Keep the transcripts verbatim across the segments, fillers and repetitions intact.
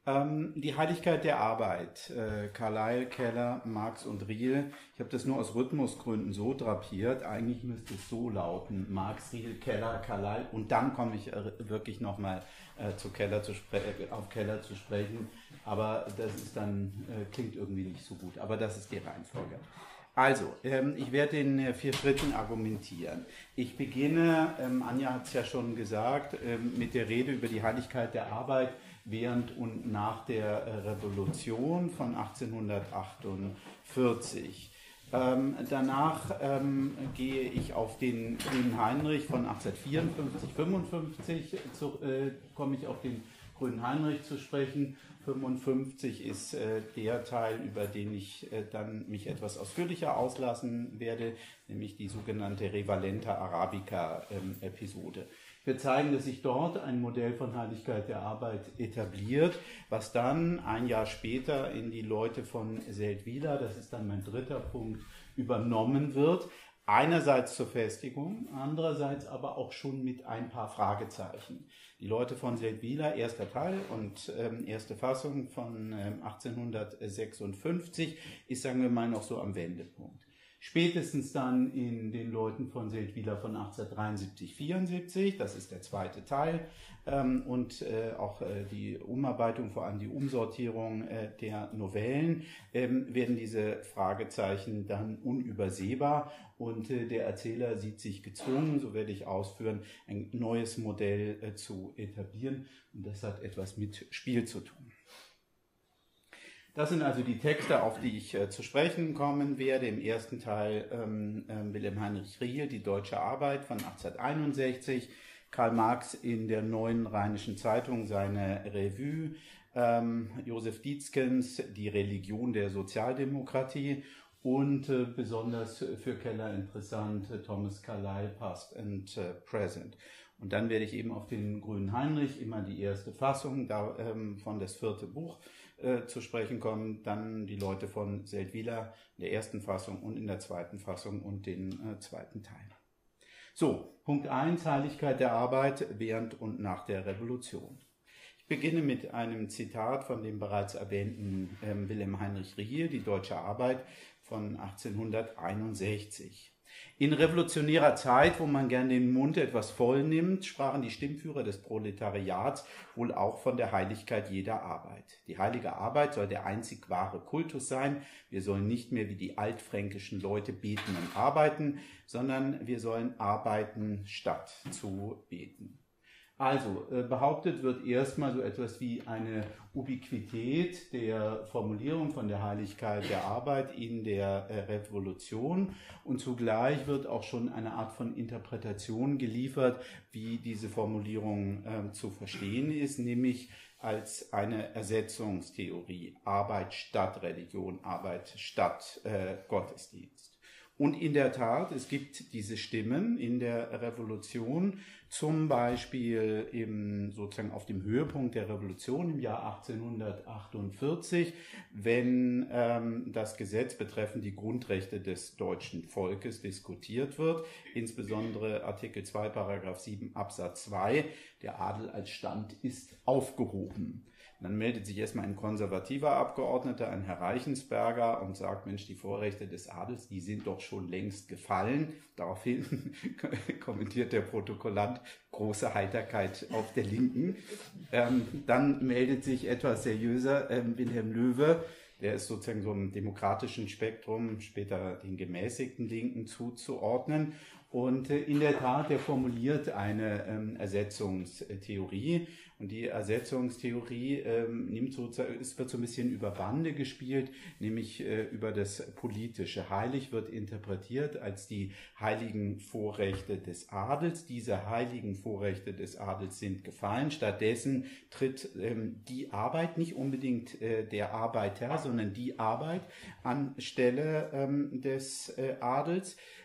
Ähm, die Heiligkeit der Arbeit. Äh, Carlyle, Keller, Marx und Riel. Ich habe das nur aus Rhythmusgründen so drapiert. Eigentlich müsste es so lauten: Marx, Riel, Keller, Carlyle. Und dann komme ich äh, wirklich nochmal äh, zu Keller zu spre- auf Keller zu sprechen. Aber das ist dann äh, klingt irgendwie nicht so gut. Aber das ist die Reihenfolge. Also, ähm, ich werde in äh, vier Schritten argumentieren. Ich beginne, ähm, Anja hat es ja schon gesagt, ähm, mit der Rede über die Heiligkeit der Arbeit während und nach der äh, Revolution von achtzehnhundertachtundvierzig. Ähm, danach ähm, gehe ich auf den Grünen Heinrich von achtzehnhundertvierundfünfzig, fünfundfünfzig, zu, äh, komme ich auf den Grünen Heinrich zu sprechen. fünfundfünfzig ist äh, der Teil, über den ich äh, dann mich etwas ausführlicher auslassen werde, nämlich die sogenannte Revalenta Arabica ähm, Episode. Wir zeigen, dass sich dort ein Modell von Heiligkeit der Arbeit etabliert, was dann ein Jahr später in die Leute von Seldwyla, das ist dann mein dritter Punkt, übernommen wird. Einerseits zur Festigung, andererseits aber auch schon mit ein paar Fragezeichen. Die Leute von Seldwyla, erster Teil und ähm, erste Fassung von ähm, achtzehnhundertsechsundfünfzig, ist, sagen wir mal, noch so am Wendepunkt. Spätestens dann in den Leuten von Seldwyla von achtzehnhundertdreiundsiebzig, vierundsiebzig, das ist der zweite Teil, ähm, und äh, auch äh, die Umarbeitung, vor allem die Umsortierung äh, der Novellen, ähm, werden diese Fragezeichen dann unübersehbar und äh, der Erzähler sieht sich gezwungen, so werde ich ausführen, ein neues Modell äh, zu etablieren, und das hat etwas mit Spiel zu tun. Das sind also die Texte, auf die ich äh, zu sprechen kommen werde. Im ersten Teil ähm, äh, Wilhelm Heinrich Riel, Die deutsche Arbeit von achtzehnhunderteinundsechzig, Karl Marx in der Neuen Rheinischen Zeitung, seine Revue, ähm, Joseph Dietzkens, Die Religion der Sozialdemokratie und äh, besonders für Keller interessant, äh, Thomas Carlyle, Past and äh, Present. Und dann werde ich eben auf den Grünen Heinrich, immer die erste Fassung da, ähm, von das vierte Buch, äh, zu sprechen kommen, dann die Leute von Seldwyla in der ersten Fassung und in der zweiten Fassung und den äh, zweiten Teil. So, Punkt eins, Heiligkeit der Arbeit während und nach der Revolution. Ich beginne mit einem Zitat von dem bereits erwähnten äh, Wilhelm Heinrich Riel, Die deutsche Arbeit von achtzehnhunderteinundsechzig. In revolutionärer Zeit, wo man gern den Mund etwas voll nimmt, sprachen die Stimmführer des Proletariats wohl auch von der Heiligkeit jeder Arbeit. Die heilige Arbeit soll der einzig wahre Kultus sein. Wir sollen nicht mehr wie die altfränkischen Leute beten und arbeiten, sondern wir sollen arbeiten statt zu beten. Also, äh, behauptet wird erstmal so etwas wie eine Ubiquität der Formulierung von der Heiligkeit der Arbeit in der äh, Revolution, und zugleich wird auch schon eine Art von Interpretation geliefert, wie diese Formulierung äh, zu verstehen ist, nämlich als eine Ersetzungstheorie, Arbeit statt Religion, Arbeit statt äh, Gottesdienst. Und in der Tat, es gibt diese Stimmen in der Revolution, zum Beispiel eben sozusagen auf dem Höhepunkt der Revolution im Jahr achtzehnhundertachtundvierzig, wenn ähm, das Gesetz betreffend die Grundrechte des deutschen Volkes diskutiert wird, insbesondere Artikel zwei, Paragraph sieben, Absatz zwei, der Adel als Stand ist aufgehoben. Dann meldet sich erstmal ein konservativer Abgeordneter, ein Herr Reichensberger, und sagt, Mensch, die Vorrechte des Adels, die sind doch schon längst gefallen. Daraufhin kommentiert der Protokollant, große Heiterkeit auf der Linken. Ähm, dann meldet sich etwas seriöser ähm, Wilhelm Löwe, der ist sozusagen so im demokratischen Spektrum, später den gemäßigten Linken zuzuordnen. Und äh, in der Tat, der formuliert eine ähm, Ersetzungstheorie. Und die Ersetzungstheorie ähm, nimmt sozusagen, es wird so ein bisschen über Bande gespielt, nämlich äh, über das Politische. Heilig wird interpretiert als die heiligen Vorrechte des Adels. Diese heiligen Vorrechte des Adels sind gefallen. Stattdessen tritt ähm, die Arbeit, nicht unbedingt äh, der Arbeiter, sondern die Arbeit anstelle ähm, des äh, Adels.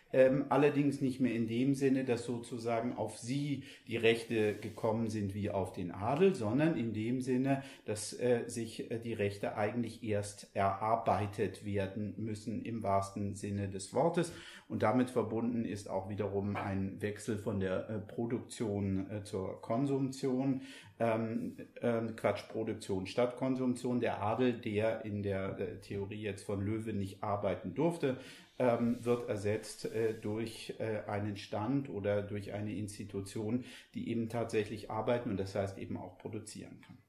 ähm, allerdings nicht mehr in dem Sinne, dass sozusagen auf sie die Rechte gekommen sind wie auf den Adel, sondern in dem Sinne, dass äh, sich äh, die Rechte eigentlich erst erarbeitet werden müssen im wahrsten Sinne des Wortes. Und damit verbunden ist auch wiederum ein Wechsel von der äh, Produktion äh, zur Konsumtion. Ähm, äh, Quatsch, Produktion statt Konsumtion. Der Adel, der in der äh, Theorie jetzt von Löwe nicht arbeiten durfte, ähm, wird ersetzt äh, durch äh, einen Stand oder durch eine Institution, die eben tatsächlich arbeiten und das heißt eben auch produzieren kann.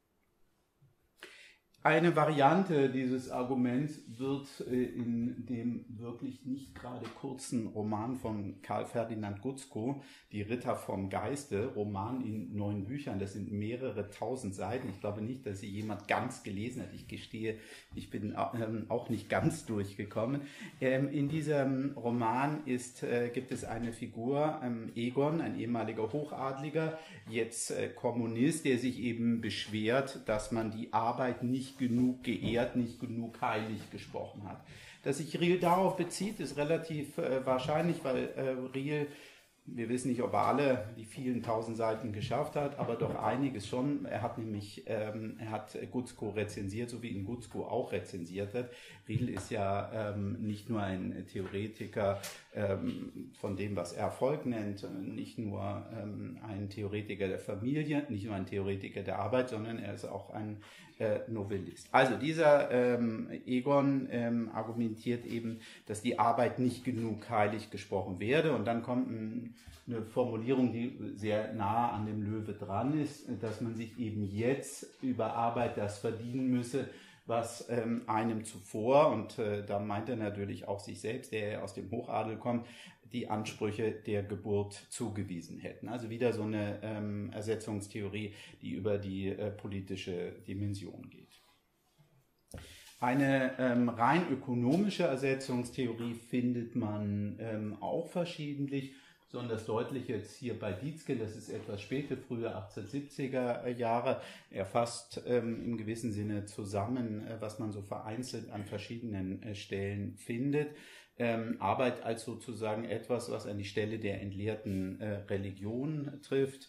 Eine Variante dieses Arguments wird äh, in dem wirklich nicht gerade kurzen Roman von Karl Ferdinand Gutzkow, Die Ritter vom Geiste, Roman in neun Büchern, das sind mehrere tausend Seiten. Ich glaube nicht, dass sie jemand ganz gelesen hat. Ich gestehe, ich bin ähm, auch nicht ganz durchgekommen. Ähm, in diesem Roman ist, äh, gibt es eine Figur, ähm, Egon, ein ehemaliger Hochadliger, jetzt äh, Kommunist, der sich eben beschwert, dass man die Arbeit nicht genug geehrt, nicht genug heilig gesprochen hat. Dass sich Riehl darauf bezieht, ist relativ äh, wahrscheinlich, weil äh, Riehl, wir wissen nicht, ob er alle die vielen tausend Seiten geschafft hat, aber doch einiges schon. Er hat nämlich, ähm, er hat Gutzkow rezensiert, so wie ihn Gutzkow auch rezensiert hat. Riehl ist ja ähm, nicht nur ein Theoretiker ähm, von dem, was er Erfolg nennt, nicht nur ähm, ein Theoretiker der Familie, nicht nur ein Theoretiker der Arbeit, sondern er ist auch ein äh, Novellist. Also dieser ähm, Egon ähm, argumentiert eben, dass die Arbeit nicht genug heilig gesprochen werde und dann kommt ein, eine Formulierung, die sehr nah an dem Löwe dran ist, dass man sich eben jetzt über Arbeit das verdienen müsse, was ähm, einem zuvor, und äh, da meint er natürlich auch sich selbst, der aus dem Hochadel kommt, die Ansprüche der Geburt zugewiesen hätten. Also wieder so eine ähm, Ersetzungstheorie, die über die äh, politische Dimension geht. Eine ähm, rein ökonomische Ersetzungstheorie findet man ähm, auch verschiedentlich. Besonders deutlich jetzt hier bei Dietzke, das ist etwas späte, frühe achtzehnhundertsiebziger Jahre. Er fasst ähm, im gewissen Sinne zusammen, äh, was man so vereinzelt an verschiedenen äh, Stellen findet. Ähm, Arbeit als sozusagen etwas, was an die Stelle der entleerten äh, Religion trifft.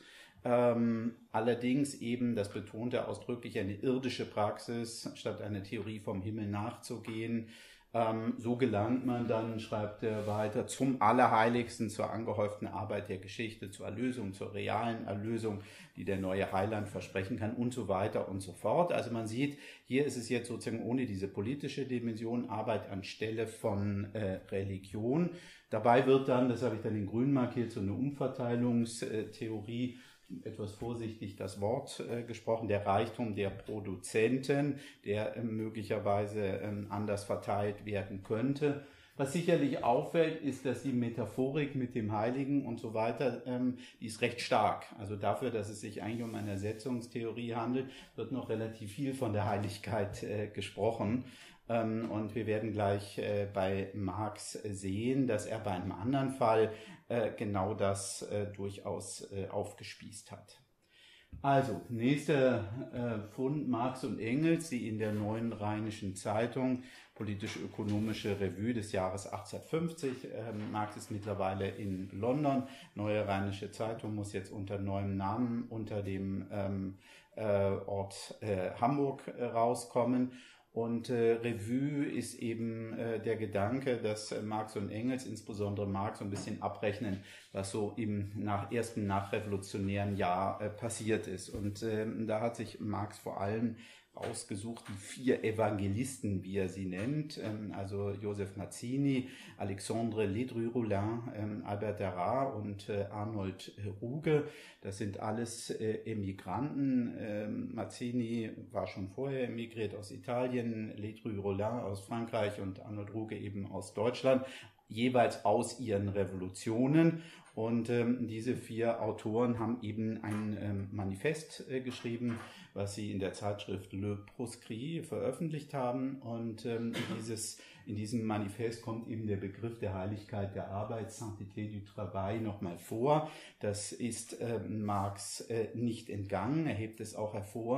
Ähm, allerdings eben, das betont er ausdrücklich, eine irdische Praxis, statt eine Theorie vom Himmel nachzugehen. Ähm, so gelangt man dann, schreibt er weiter, zum Allerheiligsten, zur angehäuften Arbeit der Geschichte, zur Erlösung, zur realen Erlösung, die der neue Heiland versprechen kann und so weiter und so fort. Also man sieht, hier ist es jetzt sozusagen ohne diese politische Dimension Arbeit anstelle von äh, Religion. Dabei wird dann, das habe ich dann in grün markiert, so eine Umverteilungstheorie, etwas vorsichtig das Wort äh, gesprochen, der Reichtum der Produzenten, der äh, möglicherweise äh, anders verteilt werden könnte. Was sicherlich auffällt, ist, dass die Metaphorik mit dem Heiligen und so weiter, ähm, die ist recht stark. Also dafür, dass es sich eigentlich um eine Ersetzungstheorie handelt, wird noch relativ viel von der Heiligkeit äh, gesprochen. Ähm, und wir werden gleich äh, bei Marx sehen, dass er bei einem anderen Fall äh, genau das äh, durchaus äh, aufgespießt hat. Also, nächster äh, Fund, Marx und Engels, die in der Neuen Rheinischen Zeitung, Politisch-ökonomische Revue des Jahres achtzehnhundertfünfzig, äh, Marx ist mittlerweile in London, Neue Rheinische Zeitung muss jetzt unter neuem Namen unter dem ähm, äh, Ort äh, Hamburg äh, rauskommen. Und äh, Revue ist eben äh, der Gedanke, dass äh, Marx und Engels, insbesondere Marx, so ein bisschen abrechnen, was so im nach, ersten nachrevolutionären Jahr äh, passiert ist. Und äh, da hat sich Marx vor allem ausgesucht, die vier Evangelisten, wie er sie nennt, ähm, also Joseph Mazzini, Alexandre Ledru-Rollin, ähm, Albert Darras und äh, Arnold Ruge. Das sind alles äh, Emigranten. Ähm, Mazzini war schon vorher emigriert aus Italien, Ledru-Rollin aus Frankreich und Arnold Ruge eben aus Deutschland, jeweils aus ihren Revolutionen. Und ähm, diese vier Autoren haben eben ein ähm, Manifest äh, geschrieben, was sie in der Zeitschrift Le Proscrit veröffentlicht haben. Und ähm, dieses, in diesem Manifest kommt eben der Begriff der Heiligkeit der Arbeit, Sainteté du Travail, nochmal vor. Das ist äh, Marx äh, nicht entgangen, er hebt es auch hervor.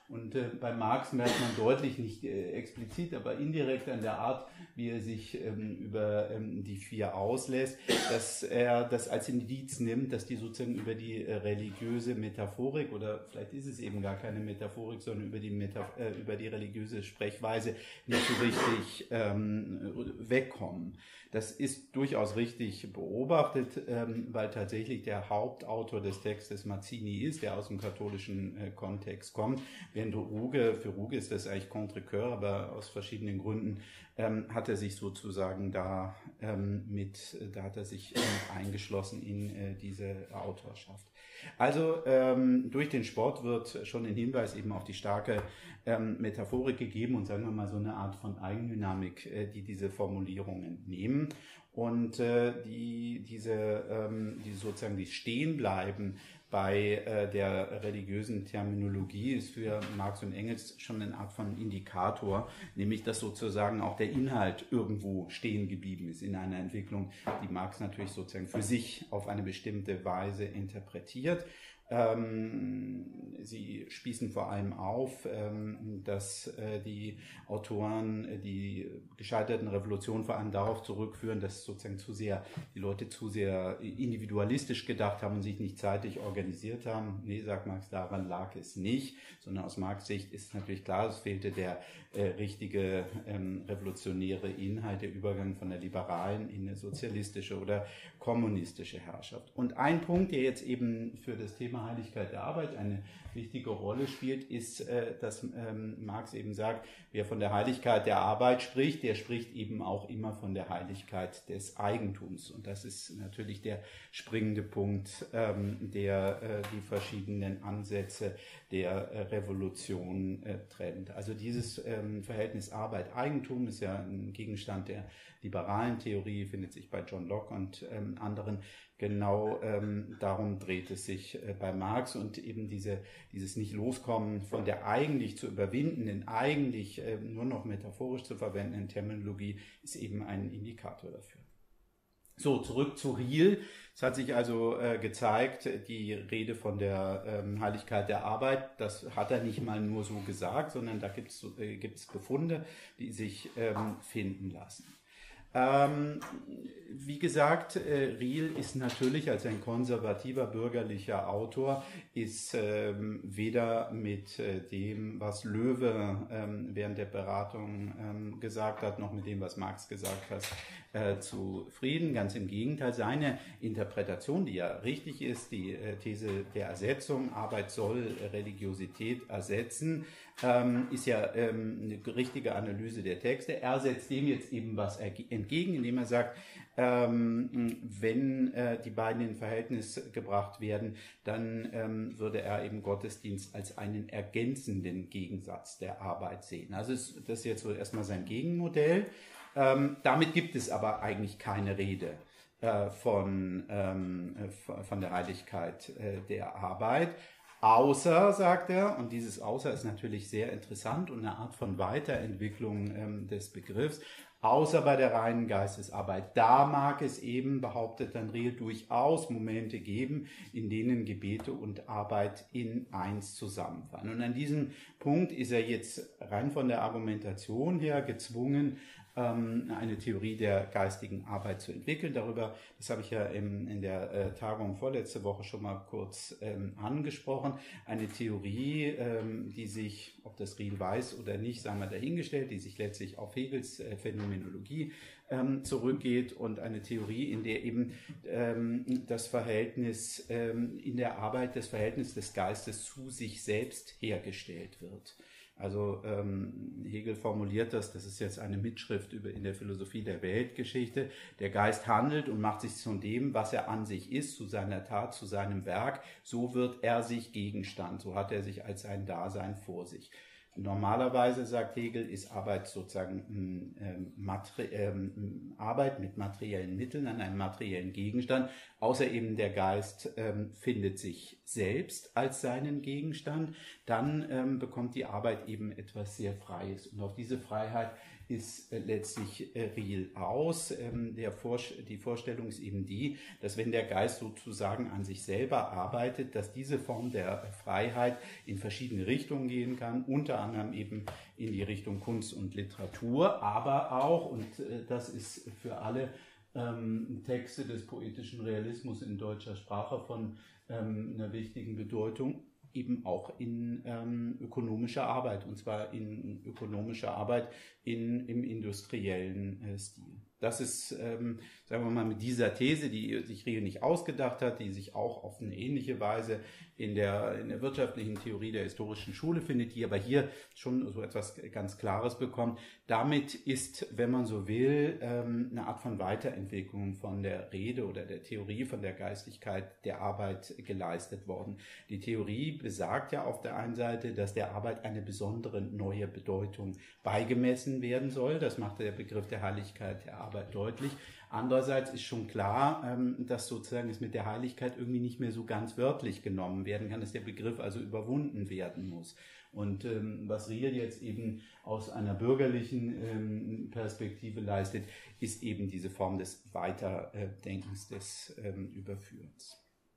Und äh, bei Marx merkt man deutlich, nicht äh, explizit, aber indirekt an der Art, wie er sich ähm, über ähm, die vier auslässt, dass er das als Indiz nimmt, dass die sozusagen über die äh, religiöse Metaphorik, oder vielleicht ist es eben gar keine Metaphorik, sondern über die, Metaph äh, über die religiöse Sprechweise nicht so richtig ähm, wegkommen. Das ist durchaus richtig beobachtet, ähm, weil tatsächlich der Hauptautor des Textes Mazzini ist, der aus dem katholischen äh, Kontext kommt, während Ruge, für Ruge ist das eigentlich contre-cœur, aber aus verschiedenen Gründen ähm, hat er sich sozusagen da ähm, mit, da hat er sich ähm, eingeschlossen in äh, diese Autorschaft. Also ähm, durch den Sport wird schon ein Hinweis eben auf die starke ähm, Metaphorik gegeben und sagen wir mal so eine Art von Eigendynamik, äh, die diese Formulierungen nehmen und äh, die diese ähm, die sozusagen die stehen bleiben bei äh, der religiösen Terminologie ist für Marx und Engels schon eine Art von Indikator, nämlich dass sozusagen auch der Inhalt irgendwo stehen geblieben ist in einer Entwicklung, die Marx natürlich sozusagen für sich auf eine bestimmte Weise interpretiert. Ähm, sie spießen vor allem auf, ähm, dass äh, die Autoren äh, die gescheiterten Revolutionen vor allem darauf zurückführen, dass sozusagen zu sehr die Leute zu sehr individualistisch gedacht haben und sich nicht zeitig organisiert haben. Nee, sagt Marx, daran lag es nicht, sondern aus Marx Sicht ist natürlich klar, es fehlte der äh, richtige ähm, revolutionäre Inhalt, der Übergang von der liberalen in eine sozialistische oder kommunistische Herrschaft. Und ein Punkt, der jetzt eben für das Thema Heiligkeit der Arbeit eine wichtige Rolle spielt, ist, äh, dass ähm, Marx eben sagt, wer von der Heiligkeit der Arbeit spricht, der spricht eben auch immer von der Heiligkeit des Eigentums. Und das ist natürlich der springende Punkt, ähm, der äh, die verschiedenen Ansätze der äh, Revolution äh, trennt. Also dieses ähm, Verhältnis Arbeit-Eigentum ist ja ein Gegenstand der liberalen Theorie, findet sich bei John Locke und ähm, anderen. Genau ähm, darum dreht es sich äh, bei Marx und eben diese, dieses Nicht-Loskommen von der eigentlich zu überwindenden, eigentlich äh, nur noch metaphorisch zu verwendenden Terminologie ist eben ein Indikator dafür. So, zurück zu Riel. Es hat sich also äh, gezeigt, die Rede von der ähm, Heiligkeit der Arbeit, das hat er nicht mal nur so gesagt, sondern da gibt es äh, gibt's Befunde, die sich ähm, finden lassen. Ähm, wie gesagt, äh, Riel ist natürlich als ein konservativer bürgerlicher Autor, ist ähm, weder mit äh, dem, was Löwe ähm, während der Beratung ähm, gesagt hat, noch mit dem, was Marx gesagt hat, äh, zufrieden. Ganz im Gegenteil, seine Interpretation, die ja richtig ist, die äh, These der Ersetzung, Arbeit soll Religiosität ersetzen, ähm, ist ja ähm, eine richtige Analyse der Texte. Er setzt dem jetzt eben was entgegen, indem er sagt, ähm, wenn äh, die beiden in Verhältnis gebracht werden, dann ähm, würde er eben Gottesdienst als einen ergänzenden Gegensatz der Arbeit sehen. Also ist das jetzt so erstmal sein Gegenmodell. Ähm, damit gibt es aber eigentlich keine Rede äh, von, ähm, von der Heiligkeit äh, der Arbeit. Außer, sagt er, und dieses Außer ist natürlich sehr interessant und eine Art von Weiterentwicklung ähm, des Begriffs, außer bei der reinen Geistesarbeit. Da mag es eben, behauptet dann Riel, durchaus Momente geben, in denen Gebete und Arbeit in eins zusammenfallen. Und an diesem Punkt ist er jetzt rein von der Argumentation her gezwungen, eine Theorie der geistigen Arbeit zu entwickeln. Darüber, das habe ich ja in, in der äh, Tagung vorletzte Woche schon mal kurz ähm, angesprochen. Eine Theorie, ähm, die sich, ob das Riel weiß oder nicht, sagen wir dahingestellt, die sich letztlich auf Hegels äh, Phänomenologie ähm, zurückgeht und eine Theorie, in der eben ähm, das Verhältnis ähm, in der Arbeit, das Verhältnis des Geistes zu sich selbst hergestellt wird. Also ähm, Hegel formuliert das, das ist jetzt eine Mitschrift über in der Philosophie der Weltgeschichte. Der Geist handelt und macht sich zu dem, was er an sich ist, zu seiner Tat, zu seinem Werk. So wird er sich Gegenstand, so hat er sich als sein Dasein vor sich. Normalerweise, sagt Hegel, ist Arbeit sozusagen ähm, Materi- ähm, Arbeit mit materiellen Mitteln an einem materiellen Gegenstand, außer eben der Geist ähm, findet sich selbst als seinen Gegenstand, dann ähm, bekommt die Arbeit eben etwas sehr Freies. Und auf diese Freiheit ist äh, letztlich äh, Riel aus. Ähm, der Vor die Vorstellung ist eben die, dass wenn der Geist sozusagen an sich selber arbeitet, dass diese Form der Freiheit in verschiedene Richtungen gehen kann, unter anderem eben in die Richtung Kunst und Literatur, aber auch, und äh, das ist für alle ähm, Texte des poetischen Realismus in deutscher Sprache von ähm, einer wichtigen Bedeutung, eben auch in ähm, ökonomischer Arbeit, und zwar in ökonomischer Arbeit in, im industriellen äh, Stil. Das ist, ähm, sagen wir mal, mit dieser These, die sich Riel nicht ausgedacht hat, die sich auch auf eine ähnliche Weise in der, in der wirtschaftlichen Theorie der historischen Schule findet, die aber hier schon so etwas ganz Klares bekommt. Damit ist, wenn man so will, ähm, eine Art von Weiterentwicklung von der Rede oder der Theorie von der Geistigkeit der Arbeit geleistet worden. Die Theorie besagt ja auf der einen Seite, dass der Arbeit eine besondere neue Bedeutung beigemessen werden soll. Das macht der Begriff der Heiligkeit der Arbeit deutlich. Andererseits ist schon klar, dass sozusagen es mit der Heiligkeit irgendwie nicht mehr so ganz wörtlich genommen werden kann, dass der Begriff also überwunden werden muss. Und ähm, was Riel jetzt eben aus einer bürgerlichen ähm, Perspektive leistet, ist eben diese Form des Weiterdenkens, des ähm, Überführens.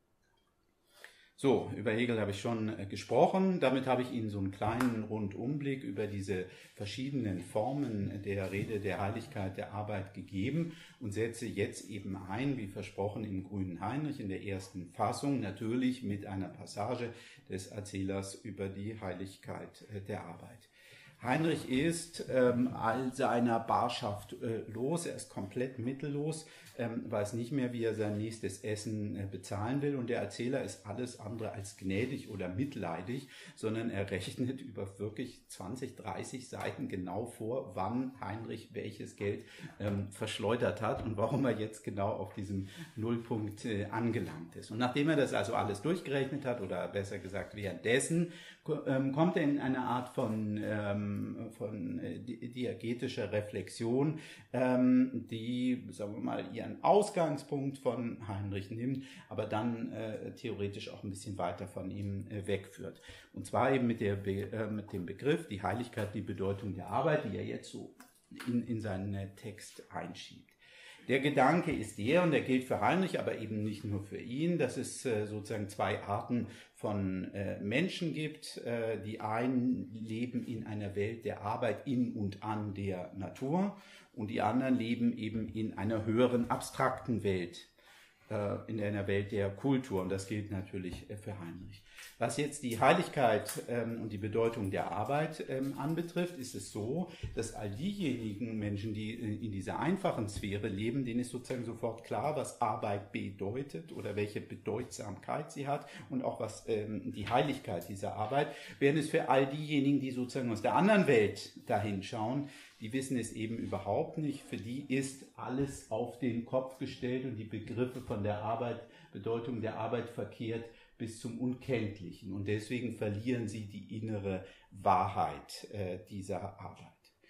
So, über Hegel habe ich schon äh, gesprochen. Damit habe ich Ihnen so einen kleinen Rundumblick über diese verschiedenen Formen der Rede der Heiligkeit der Arbeit gegeben und setze jetzt eben ein, wie versprochen, im Grünen Heinrich in der ersten Fassung, natürlich mit einer Passage des Erzählers über die Heiligkeit äh, der Arbeit. Heinrich ist ähm, all seiner Barschaft äh, los, er ist komplett mittellos, ähm, weiß nicht mehr, wie er sein nächstes Essen äh, bezahlen will, und der Erzähler ist alles andere als gnädig oder mitleidig, sondern er rechnet über wirklich zwanzig, dreißig Seiten genau vor, wann Heinrich welches Geld ähm, verschleudert hat und warum er jetzt genau auf diesem Nullpunkt äh, angelangt ist. Und nachdem er das also alles durchgerechnet hat, oder besser gesagt währenddessen, ähm, kommt er in eine Art von ähm, von äh, diegetischer Reflexion, ähm, die, sagen wir mal, ihren Ausgangspunkt von Heinrich nimmt, aber dann äh, theoretisch auch ein bisschen weiter von ihm äh, wegführt. Und zwar eben mit, der Be äh, mit dem Begriff, die Heiligkeit, die Bedeutung der Arbeit, die er jetzt so in, in seinen äh, Text einschiebt. Der Gedanke ist der, und der gilt für Heinrich, aber eben nicht nur für ihn, dass es äh, sozusagen zwei Arten von äh, Menschen gibt. Äh, die einen leben in einer Welt der Arbeit in und an der Natur, und die anderen leben eben in einer höheren abstrakten Welt, äh, in einer Welt der Kultur, und das gilt natürlich äh, für Heinrich. Was jetzt die Heiligkeit ähm, und die Bedeutung der Arbeit ähm, anbetrifft, ist es so, dass all diejenigen Menschen, die in dieser einfachen Sphäre leben, denen ist sozusagen sofort klar, was Arbeit bedeutet oder welche Bedeutsamkeit sie hat und auch was ähm, die Heiligkeit dieser Arbeit, während es für all diejenigen, die sozusagen aus der anderen Welt dahin schauen, die wissen es eben überhaupt nicht. Für die ist alles auf den Kopf gestellt und die Begriffe von der Arbeit, Bedeutung der Arbeit verkehrt bis zum Unkenntlichen. Und deswegen verlieren sie die innere Wahrheit äh, dieser Arbeit.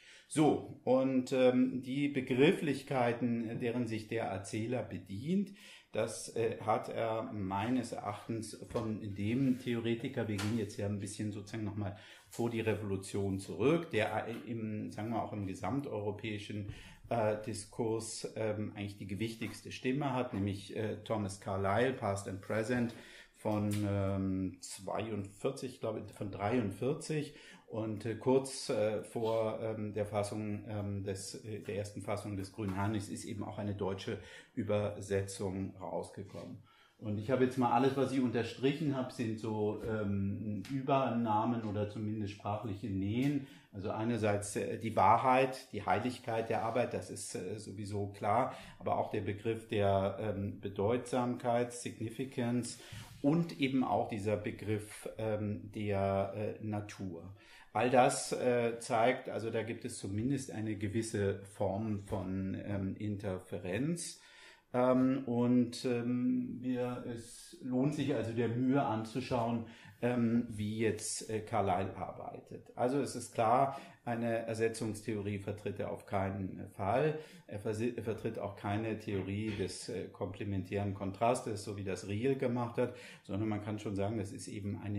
So, und ähm, die Begrifflichkeiten, deren sich der Erzähler bedient, das äh, hat er meines Erachtens von dem Theoretiker, wir gehen jetzt ja ein bisschen sozusagen nochmal vor die Revolution zurück, der im, sagen wir auch im gesamteuropäischen äh, Diskurs ähm, eigentlich die gewichtigste Stimme hat, nämlich äh, Thomas Carlyle, Past and Present, von ähm, zweiundvierzig, glaube ich, von dreiundvierzig, und äh, kurz äh, vor ähm, der Fassung ähm, des äh, der ersten Fassung des Grünen Heinrichs ist eben auch eine deutsche Übersetzung rausgekommen. Und ich habe jetzt mal alles, was ich unterstrichen habe, sind so ähm, Übernamen oder zumindest sprachliche Nähen. Also einerseits äh, die Wahrheit, die Heiligkeit der Arbeit, das ist äh, sowieso klar, aber auch der Begriff der ähm, Bedeutsamkeit, Significance, und eben auch dieser Begriff ähm, der äh, Natur. All das äh, zeigt, also da gibt es zumindest eine gewisse Form von ähm, Interferenz. Ähm, und ähm, wir, es lohnt sich also der Mühe anzuschauen, ähm, wie jetzt äh, Carlyle arbeitet. Also es ist klar, eine Ersetzungstheorie vertritt er auf keinen Fall. Er vertritt auch keine Theorie des äh, komplementären Kontrastes, so wie das Riehl gemacht hat, sondern man kann schon sagen, das ist eben eine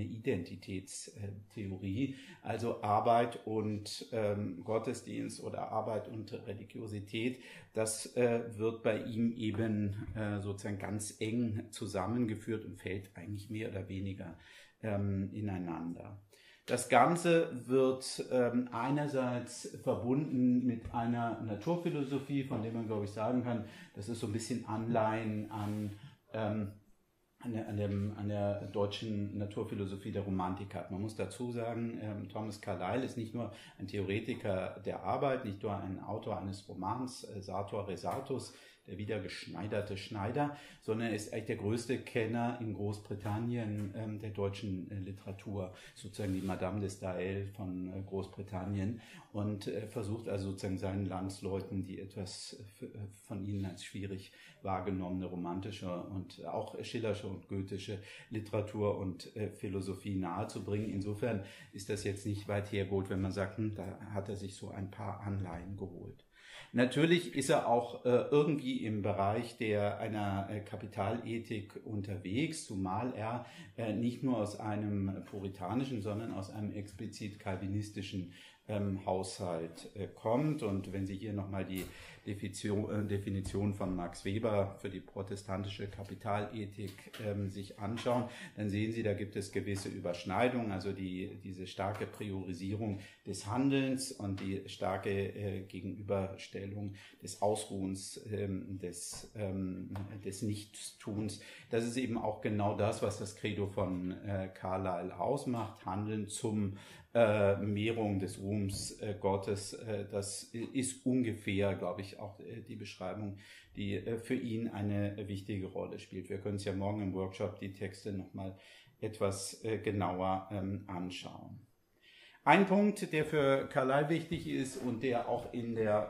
Identitätstheorie, also Arbeit und ähm, Gottesdienst oder Arbeit und Religiosität. Das äh, wird bei ihm eben äh, sozusagen ganz eng zusammengeführt und fällt eigentlich mehr oder weniger ähm, ineinander. Das Ganze wird ähm, einerseits verbunden mit einer Naturphilosophie, von der man, glaube ich, sagen kann, das ist so ein bisschen Anleihen an, ähm, an, der, an, dem, an der deutschen Naturphilosophie der Romantik hat. Man muss dazu sagen, ähm, Thomas Carlyle ist nicht nur ein Theoretiker der Arbeit, nicht nur ein Autor eines Romans, äh, Sartor Resartus, der wiedergeschneiderte Schneider, sondern er ist eigentlich der größte Kenner in Großbritannien ähm, der deutschen äh, Literatur, sozusagen die Madame de Staël von äh, Großbritannien, und äh, versucht also sozusagen seinen Landsleuten, die etwas äh, von ihnen als schwierig wahrgenommene romantische und auch schillersche und goethische Literatur und äh, Philosophie nahezubringen. Insofern ist das jetzt nicht weit hergeholt, wenn man sagt, hm, da hat er sich so ein paar Anleihen geholt. Natürlich ist er auch äh, irgendwie im Bereich der einer äh, Kapitalethik unterwegs, zumal er äh, nicht nur aus einem puritanischen, sondern aus einem explizit calvinistischen ähm, Haushalt äh, kommt. Und wenn Sie hier nochmal die Definition, äh, Definition von Max Weber für die protestantische Kapitalethik ähm, sich anschauen, dann sehen Sie, da gibt es gewisse Überschneidungen, also die, diese starke Priorisierung des Handelns und die starke äh, Gegenüberstellung des Ausruhens, ähm, des, ähm, des Nichtstuns. Das ist eben auch genau das, was das Credo von äh, Carlyle ausmacht, Handeln zum Äh, Mehrung des Ruhms äh, Gottes. Äh, das ist ungefähr, glaube ich, auch äh, die Beschreibung, die äh, für ihn eine äh, wichtige Rolle spielt. Wir können uns ja morgen im Workshop die Texte nochmal etwas äh, genauer ähm, anschauen. Ein Punkt, der für Carlyle wichtig ist und der auch in der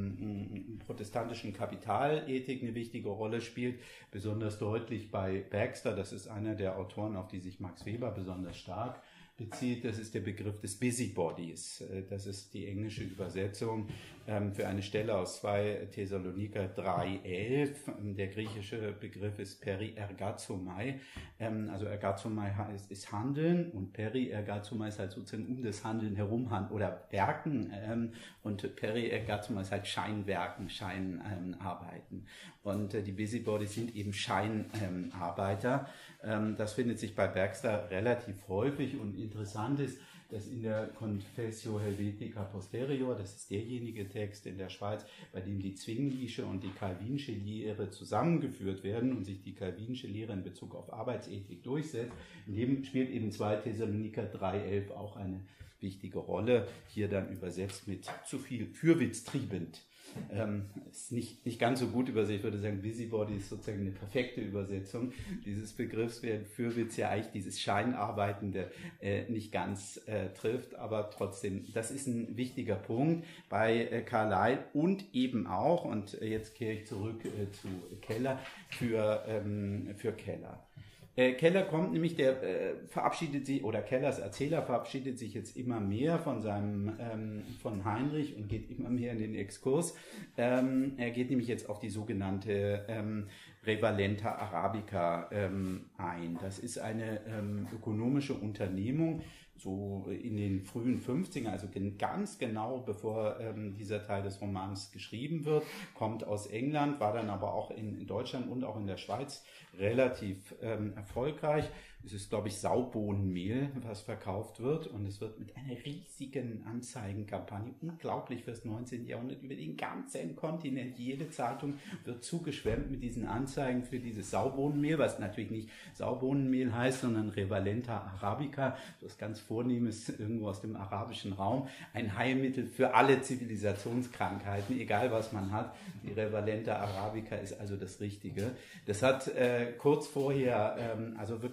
ähm, protestantischen Kapitalethik eine wichtige Rolle spielt, besonders deutlich bei Baxter, das ist einer der Autoren, auf die sich Max Weber besonders stark bezieht, das ist der Begriff des Busybodies. Das ist die englische Übersetzung ähm, für eine Stelle aus zwei Thessaloniker drei elf. Der griechische Begriff ist peri-ergazomai. Ähm, also ergazomai heißt, ist Handeln und peri-ergazomai ist halt sozusagen um das Handeln herum oder Werken ähm, und peri-ergazomai ist halt Scheinwerken, Scheinarbeiten. Und äh, die Busybodies sind eben Scheinarbeiter. Ähm, das findet sich bei Baxter relativ häufig und interessant ist, dass in der Confessio Helvetica Posterior, das ist derjenige Text in der Schweiz, bei dem die Zwinglische und die calvinische Lehre zusammengeführt werden und sich die calvinische Lehre in Bezug auf Arbeitsethik durchsetzt, in dem spielt eben zwei Thessaloniker drei elf auch eine wichtige Rolle, hier dann übersetzt mit zu viel fürwitztriebend. Ähm, ist nicht, nicht ganz so gut übersetzt, ich würde sagen, Busybody ist sozusagen eine perfekte Übersetzung dieses Begriffs, während Fürwitz ja eigentlich dieses Scheinarbeitende äh, nicht ganz äh, trifft, aber trotzdem, das ist ein wichtiger Punkt bei äh, Carlyle und eben auch, und äh, jetzt kehre ich zurück äh, zu Keller, für, ähm, für Keller. Äh, Keller kommt nämlich, der äh, verabschiedet sich, oder Kellers Erzähler verabschiedet sich jetzt immer mehr von seinem, ähm, von Heinrich und geht immer mehr in den Exkurs. Ähm, er geht nämlich jetzt auf die sogenannte ähm, Revalenta Arabica ähm, ein. Das ist eine ähm, ökonomische Unternehmung, so in den frühen fünfziger, also ganz genau bevor ähm, dieser Teil des Romans geschrieben wird, kommt aus England, war dann aber auch in, in Deutschland und auch in der Schweiz relativ ähm, erfolgreich. Es ist, glaube ich, Saubohnenmehl, was verkauft wird, und es wird mit einer riesigen Anzeigenkampagne, unglaublich fürs neunzehnte Jahrhundert, über den ganzen Kontinent, jede Zeitung wird zugeschwemmt mit diesen Anzeigen für dieses Saubohnenmehl, was natürlich nicht Saubohnenmehl heißt, sondern Revalenta Arabica, das ganz Vornehmes irgendwo aus dem arabischen Raum, ein Heilmittel für alle Zivilisationskrankheiten, egal was man hat. Die Revalenta Arabica ist also das Richtige. Das hat äh, kurz vorher, ähm, also wirklich ein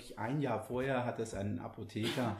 Jahr vorher hat es ein Apotheker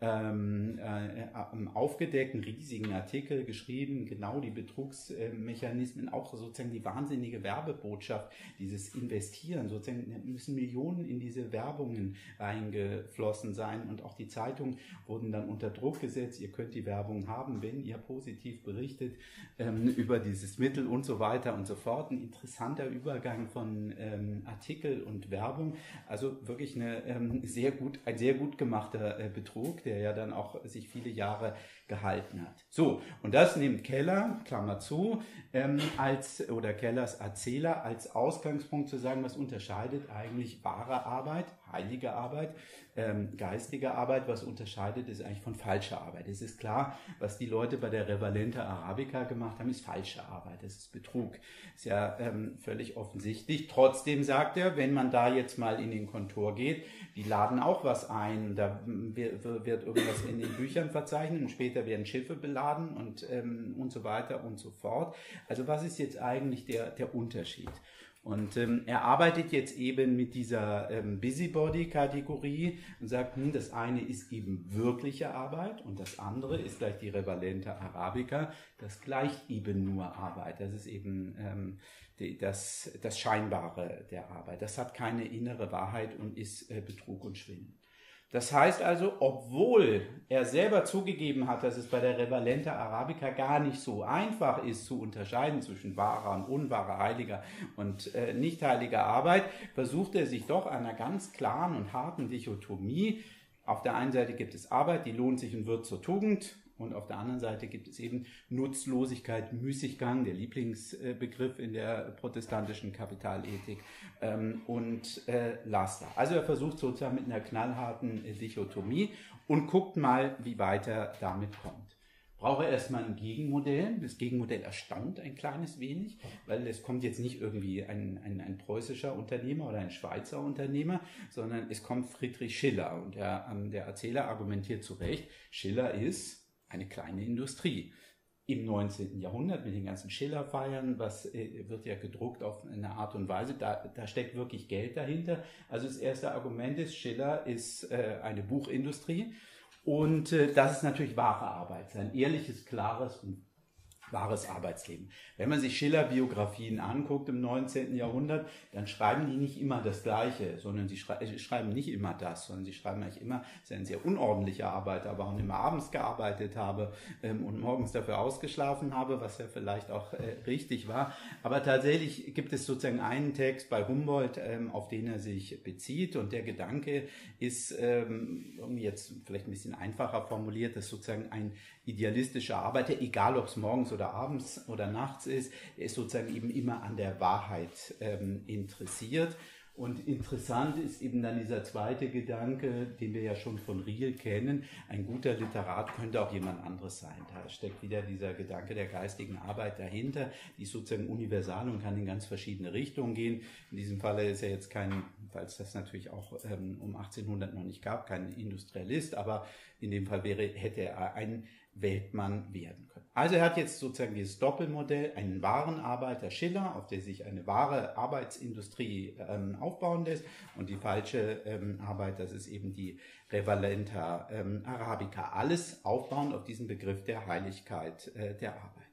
ähm, äh, aufgedeckt, einen riesigen Artikel geschrieben, genau die Betrugsmechanismen, auch sozusagen die wahnsinnige Werbebotschaft, dieses Investieren, sozusagen müssen Millionen in diese Werbungen reingeflossen sein und auch die Zeitungen wurden dann unter Druck gesetzt, ihr könnt die Werbung haben, wenn ihr positiv berichtet ähm, über dieses Mittel und so weiter und so fort. Ein interessanter Übergang von ähm, Artikel und Werbung, also wirklich eine, ähm, sehr gut, ein sehr gut gemachter äh, Betrug, der ja dann auch sich viele Jahre gehalten hat. So, und das nimmt Keller, Klammer zu, ähm, als, oder Kellers Erzähler als Ausgangspunkt zu sagen, was unterscheidet eigentlich wahre Arbeit, heilige Arbeit, ähm, geistige Arbeit, was unterscheidet ist eigentlich von falscher Arbeit. Es ist klar, was die Leute bei der Revalenta Arabica gemacht haben, ist falsche Arbeit, das ist Betrug. Ist ja ähm, völlig offensichtlich. Trotzdem sagt er, wenn man da jetzt mal in den Kontor geht, die laden auch was ein, da wird, wird irgendwas in den Büchern verzeichnet und später werden Schiffe beladen und, ähm, und so weiter und so fort. Also was ist jetzt eigentlich der, der Unterschied? Und ähm, er arbeitet jetzt eben mit dieser ähm, Busybody-Kategorie und sagt, hm, das eine ist eben wirkliche Arbeit und das andere ist gleich die Revalenta Arabica, das gleicht eben nur Arbeit. Das ist eben ähm, die, das, das Scheinbare der Arbeit. Das hat keine innere Wahrheit und ist äh, Betrug und Schwindel. Das heißt also, obwohl er selber zugegeben hat, dass es bei der Revalenta Arabica gar nicht so einfach ist zu unterscheiden zwischen wahrer und unwahrer, heiliger und äh, nicht heiliger Arbeit, versucht er sich doch einer ganz klaren und harten Dichotomie. Auf der einen Seite gibt es Arbeit, die lohnt sich und wird zur Tugend. Und auf der anderen Seite gibt es eben Nutzlosigkeit, Müßiggang, der Lieblingsbegriff in der protestantischen Kapitalethik, ähm, und äh, Laster. Also er versucht sozusagen mit einer knallharten äh, Dichotomie und guckt mal, wie weit er damit kommt. Brauche erstmal ein Gegenmodell. Das Gegenmodell erstaunt ein kleines wenig, weil es kommt jetzt nicht irgendwie ein, ein, ein preußischer Unternehmer oder ein Schweizer Unternehmer, sondern es kommt Friedrich Schiller. Und der, ähm, der Erzähler argumentiert zu Recht, Schiller ist eine kleine Industrie. Im neunzehnten Jahrhundert mit den ganzen Schiller-Feiern, was äh, wird ja gedruckt auf eine Art und Weise, da, da steckt wirklich Geld dahinter. Also das erste Argument ist, Schiller ist äh, eine Buchindustrie und äh, das ist natürlich wahre Arbeit, sein ehrliches, klares und wahres Arbeitsleben. Wenn man sich Schiller-Biografien anguckt im neunzehnten Jahrhundert, dann schreiben die nicht immer das Gleiche, sondern sie schrei- schreiben nicht immer das, sondern sie schreiben eigentlich immer, es ist ein sehr unordentlicher Arbeiter, aber auch immer abends gearbeitet habe ähm, und morgens dafür ausgeschlafen habe, was ja vielleicht auch äh, richtig war. Aber tatsächlich gibt es sozusagen einen Text bei Humboldt, ähm, auf den er sich bezieht, und der Gedanke ist ähm, irgendwie jetzt vielleicht ein bisschen einfacher formuliert, dass sozusagen ein idealistischer Arbeiter, egal ob es morgens oder abends oder nachts ist, der ist sozusagen eben immer an der Wahrheit ähm, interessiert. Und interessant ist eben dann dieser zweite Gedanke, den wir ja schon von Riel kennen, ein guter Literat könnte auch jemand anderes sein. Da steckt wieder dieser Gedanke der geistigen Arbeit dahinter, die ist sozusagen universal und kann in ganz verschiedene Richtungen gehen. In diesem Falle ist er jetzt kein, weil es das natürlich auch ähm, um achtzehnhundert noch nicht gab, kein Industrialist, aber in dem Fall wäre, hätte er ein Weltmann werden können. Also er hat jetzt sozusagen dieses Doppelmodell, einen wahren Arbeiter Schiller, auf der sich eine wahre Arbeitsindustrie ähm, aufbauen lässt, und die falsche ähm, Arbeit, das ist eben die Revalenta ähm, Arabica. Alles aufbauend auf diesen Begriff der Heiligkeit äh, der Arbeit.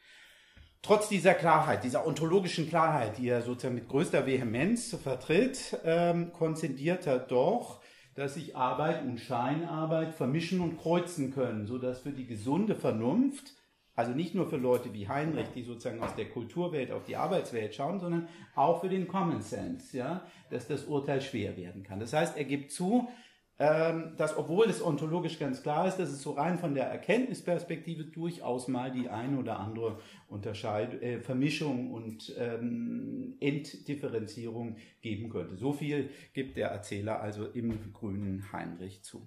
Trotz dieser Klarheit, dieser ontologischen Klarheit, die er sozusagen mit größter Vehemenz vertritt, ähm, konzentriert er doch, dass sich Arbeit und Scheinarbeit vermischen und kreuzen können, sodass für die gesunde Vernunft, also nicht nur für Leute wie Heinrich, die sozusagen aus der Kulturwelt auf die Arbeitswelt schauen, sondern auch für den Common Sense, ja, dass das Urteil schwer werden kann. Das heißt, er gibt zu, ähm, dass, obwohl es ontologisch ganz klar ist, dass es so rein von der Erkenntnisperspektive durchaus mal die eine oder andere Unterscheidung, äh, Vermischung und ähm, Entdifferenzierung geben könnte. So viel gibt der Erzähler also im grünen Heinrich zu.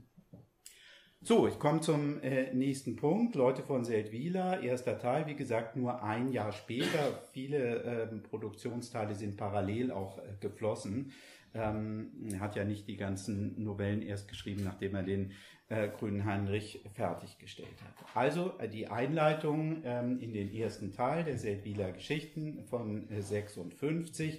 So, ich komme zum äh, nächsten Punkt. Leute von Seldwyla, erster Teil, wie gesagt, nur ein Jahr später. Viele äh, Produktionsteile sind parallel auch äh, geflossen. Ähm, er hat ja nicht die ganzen Novellen erst geschrieben, nachdem er den äh, grünen Heinrich fertiggestellt hat. Also äh, die Einleitung ähm, in den ersten Teil der Seldwyler Geschichten von äh, sechsundfünfzig.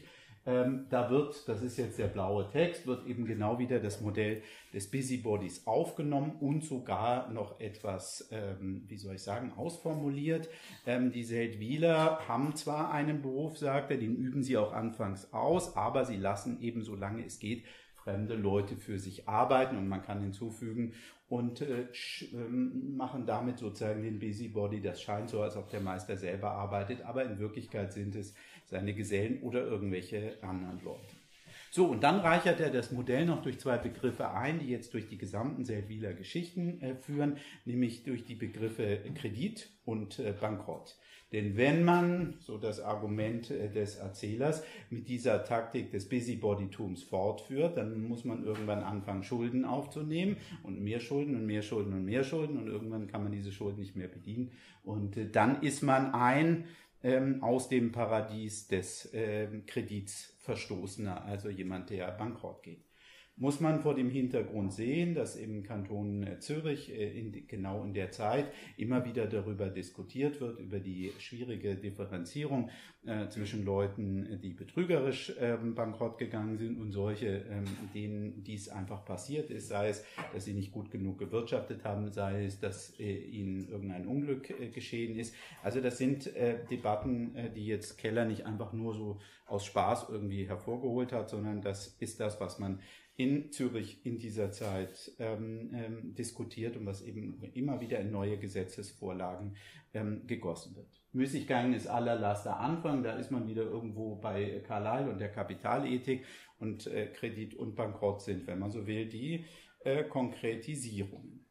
Ähm, da wird, das ist jetzt der blaue Text, wird eben genau wieder das Modell des Busybodies aufgenommen und sogar noch etwas, ähm, wie soll ich sagen, ausformuliert. Ähm, die Seldwyler haben zwar einen Beruf, sagt er, den üben sie auch anfangs aus, aber sie lassen eben, solange es geht, fremde Leute für sich arbeiten, und man kann hinzufügen, und äh, ähm, machen damit sozusagen den Busybody. Das scheint so, als ob der Meister selber arbeitet, aber in Wirklichkeit sind es seine Gesellen oder irgendwelche anderen Leute. So, und dann reichert er das Modell noch durch zwei Begriffe ein, die jetzt durch die gesamten Seldwyler Geschichten äh, führen, nämlich durch die Begriffe Kredit und äh, Bankrott. Denn wenn man, so das Argument äh, des Erzählers, mit dieser Taktik des Busybody-Tums fortführt, dann muss man irgendwann anfangen, Schulden aufzunehmen und mehr Schulden und mehr Schulden und mehr Schulden, und irgendwann kann man diese Schulden nicht mehr bedienen, und äh, dann ist man ein ähm, aus dem Paradies des äh, Kredits Verstoßener, also jemand, der bankrott geht. Muss man vor dem Hintergrund sehen, dass im Kanton Zürich äh, in, genau in der Zeit immer wieder darüber diskutiert wird, über die schwierige Differenzierung äh, zwischen Leuten, die betrügerisch äh, bankrott gegangen sind, und solche, äh, denen dies einfach passiert ist, sei es, dass sie nicht gut genug gewirtschaftet haben, sei es, dass äh, ihnen irgendein Unglück äh, geschehen ist. Also das sind äh, Debatten, äh, die jetzt Keller nicht einfach nur so aus Spaß irgendwie hervorgeholt hat, sondern das ist das, was man in Zürich in dieser Zeit ähm, ähm, diskutiert und was eben immer wieder in neue Gesetzesvorlagen ähm, gegossen wird. Müßiggang ist aller Laster Anfang, da ist man wieder irgendwo bei Carlyle und der Kapitalethik, und äh, Kredit und Bankrott sind, wenn man so will, die äh, Konkretisierungen.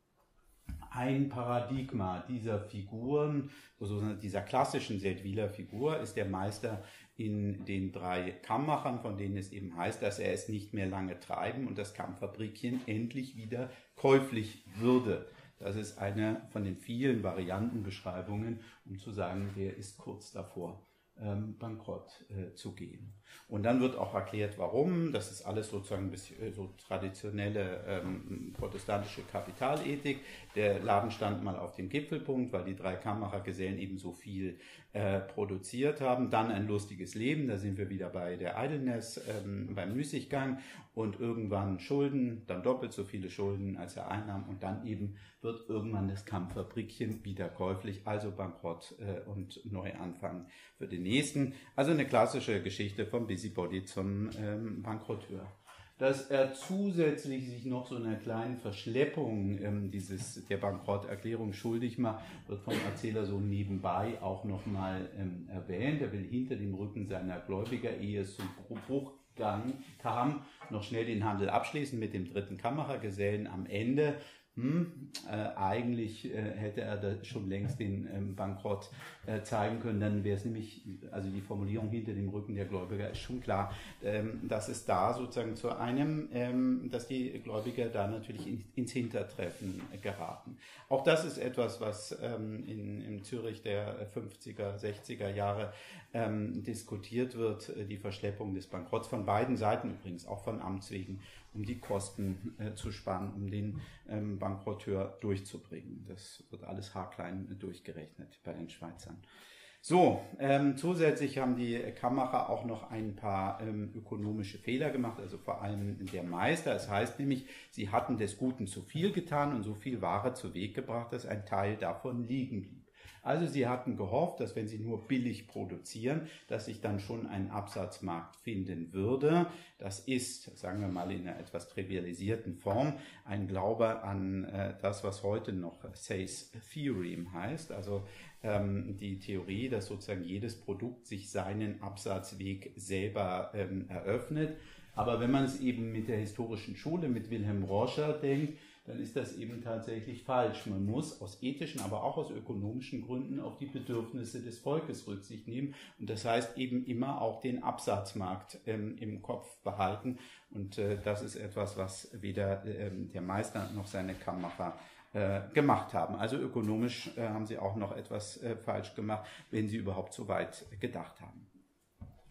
Ein Paradigma dieser Figuren, also dieser klassischen Seldwyler Figur, ist der Meister in den drei Kammmachern, von denen es eben heißt, dass er es nicht mehr lange treiben und das Kammfabrikchen endlich wieder käuflich würde. Das ist eine von den vielen Variantenbeschreibungen, um zu sagen, der ist kurz davor, ähm, bankrott äh, zu gehen. Und dann wird auch erklärt, warum. Das ist alles sozusagen ein bisschen, äh, so traditionelle ähm, protestantische Kapitalethik. Der Laden stand mal auf dem Gipfelpunkt, weil die drei Kammachergesellen eben so viel äh, produziert haben. Dann ein lustiges Leben, da sind wir wieder bei der Idleness, ähm, beim Müßiggang, und irgendwann Schulden, dann doppelt so viele Schulden, als er einnahm, und dann eben wird irgendwann das Kammfabrikchen wieder käuflich, also bankrott äh, und Neuanfang für den nächsten. Also eine klassische Geschichte vom Busybody zum ähm, Bankrotteur. Dass er zusätzlich sich noch so einer kleinen Verschleppung ähm, dieses, der Bankrotterklärung schuldig macht, wird vom Erzähler so nebenbei auch nochmal ähm, erwähnt. Er will hinter dem Rücken seiner Gläubiger, ehe es zum Bruchgang kam, noch schnell den Handel abschließen mit dem dritten Kammachergesellen. Am Ende Hm, äh, eigentlich äh, hätte er da schon längst den ähm, Bankrott äh, zeigen können, dann wäre es nämlich, also die Formulierung hinter dem Rücken der Gläubiger ist schon klar, ähm, dass es da sozusagen zu einem, ähm, dass die Gläubiger da natürlich in, ins Hintertreffen äh, geraten. Auch das ist etwas, was ähm, in, in Zürich der fünfziger, sechziger Jahre ähm, diskutiert wird, äh, die Verschleppung des Bankrotts von beiden Seiten übrigens, auch von Amts wegen, um die Kosten äh, zu sparen, um den ähm, Bankrotteur durchzubringen. Das wird alles haarklein äh, durchgerechnet bei den Schweizern. So, ähm, zusätzlich haben die Kammacher auch noch ein paar ähm, ökonomische Fehler gemacht, also vor allem der Meister. Es heißt nämlich, sie hatten des Guten zu viel getan und so viel Ware zu Weg gebracht, dass ein Teil davon liegen blieb. Also sie hatten gehofft, dass wenn sie nur billig produzieren, dass sich dann schon ein Absatzmarkt finden würde. Das ist, sagen wir mal in einer etwas trivialisierten Form, ein Glaube an äh, das, was heute noch Say's Theorem heißt, also ähm, die Theorie, dass sozusagen jedes Produkt sich seinen Absatzweg selber ähm, eröffnet. Aber wenn man es eben mit der historischen Schule, mit Wilhelm Roscher denkt, dann ist das eben tatsächlich falsch. Man muss aus ethischen, aber auch aus ökonomischen Gründen auf die Bedürfnisse des Volkes Rücksicht nehmen. Und das heißt eben immer auch den Absatzmarkt ähm, im Kopf behalten. Und äh, das ist etwas, was weder ähm, der Meister noch seine Kammacher äh, gemacht haben. Also ökonomisch äh, haben sie auch noch etwas äh, falsch gemacht, wenn sie überhaupt so weit gedacht haben. Es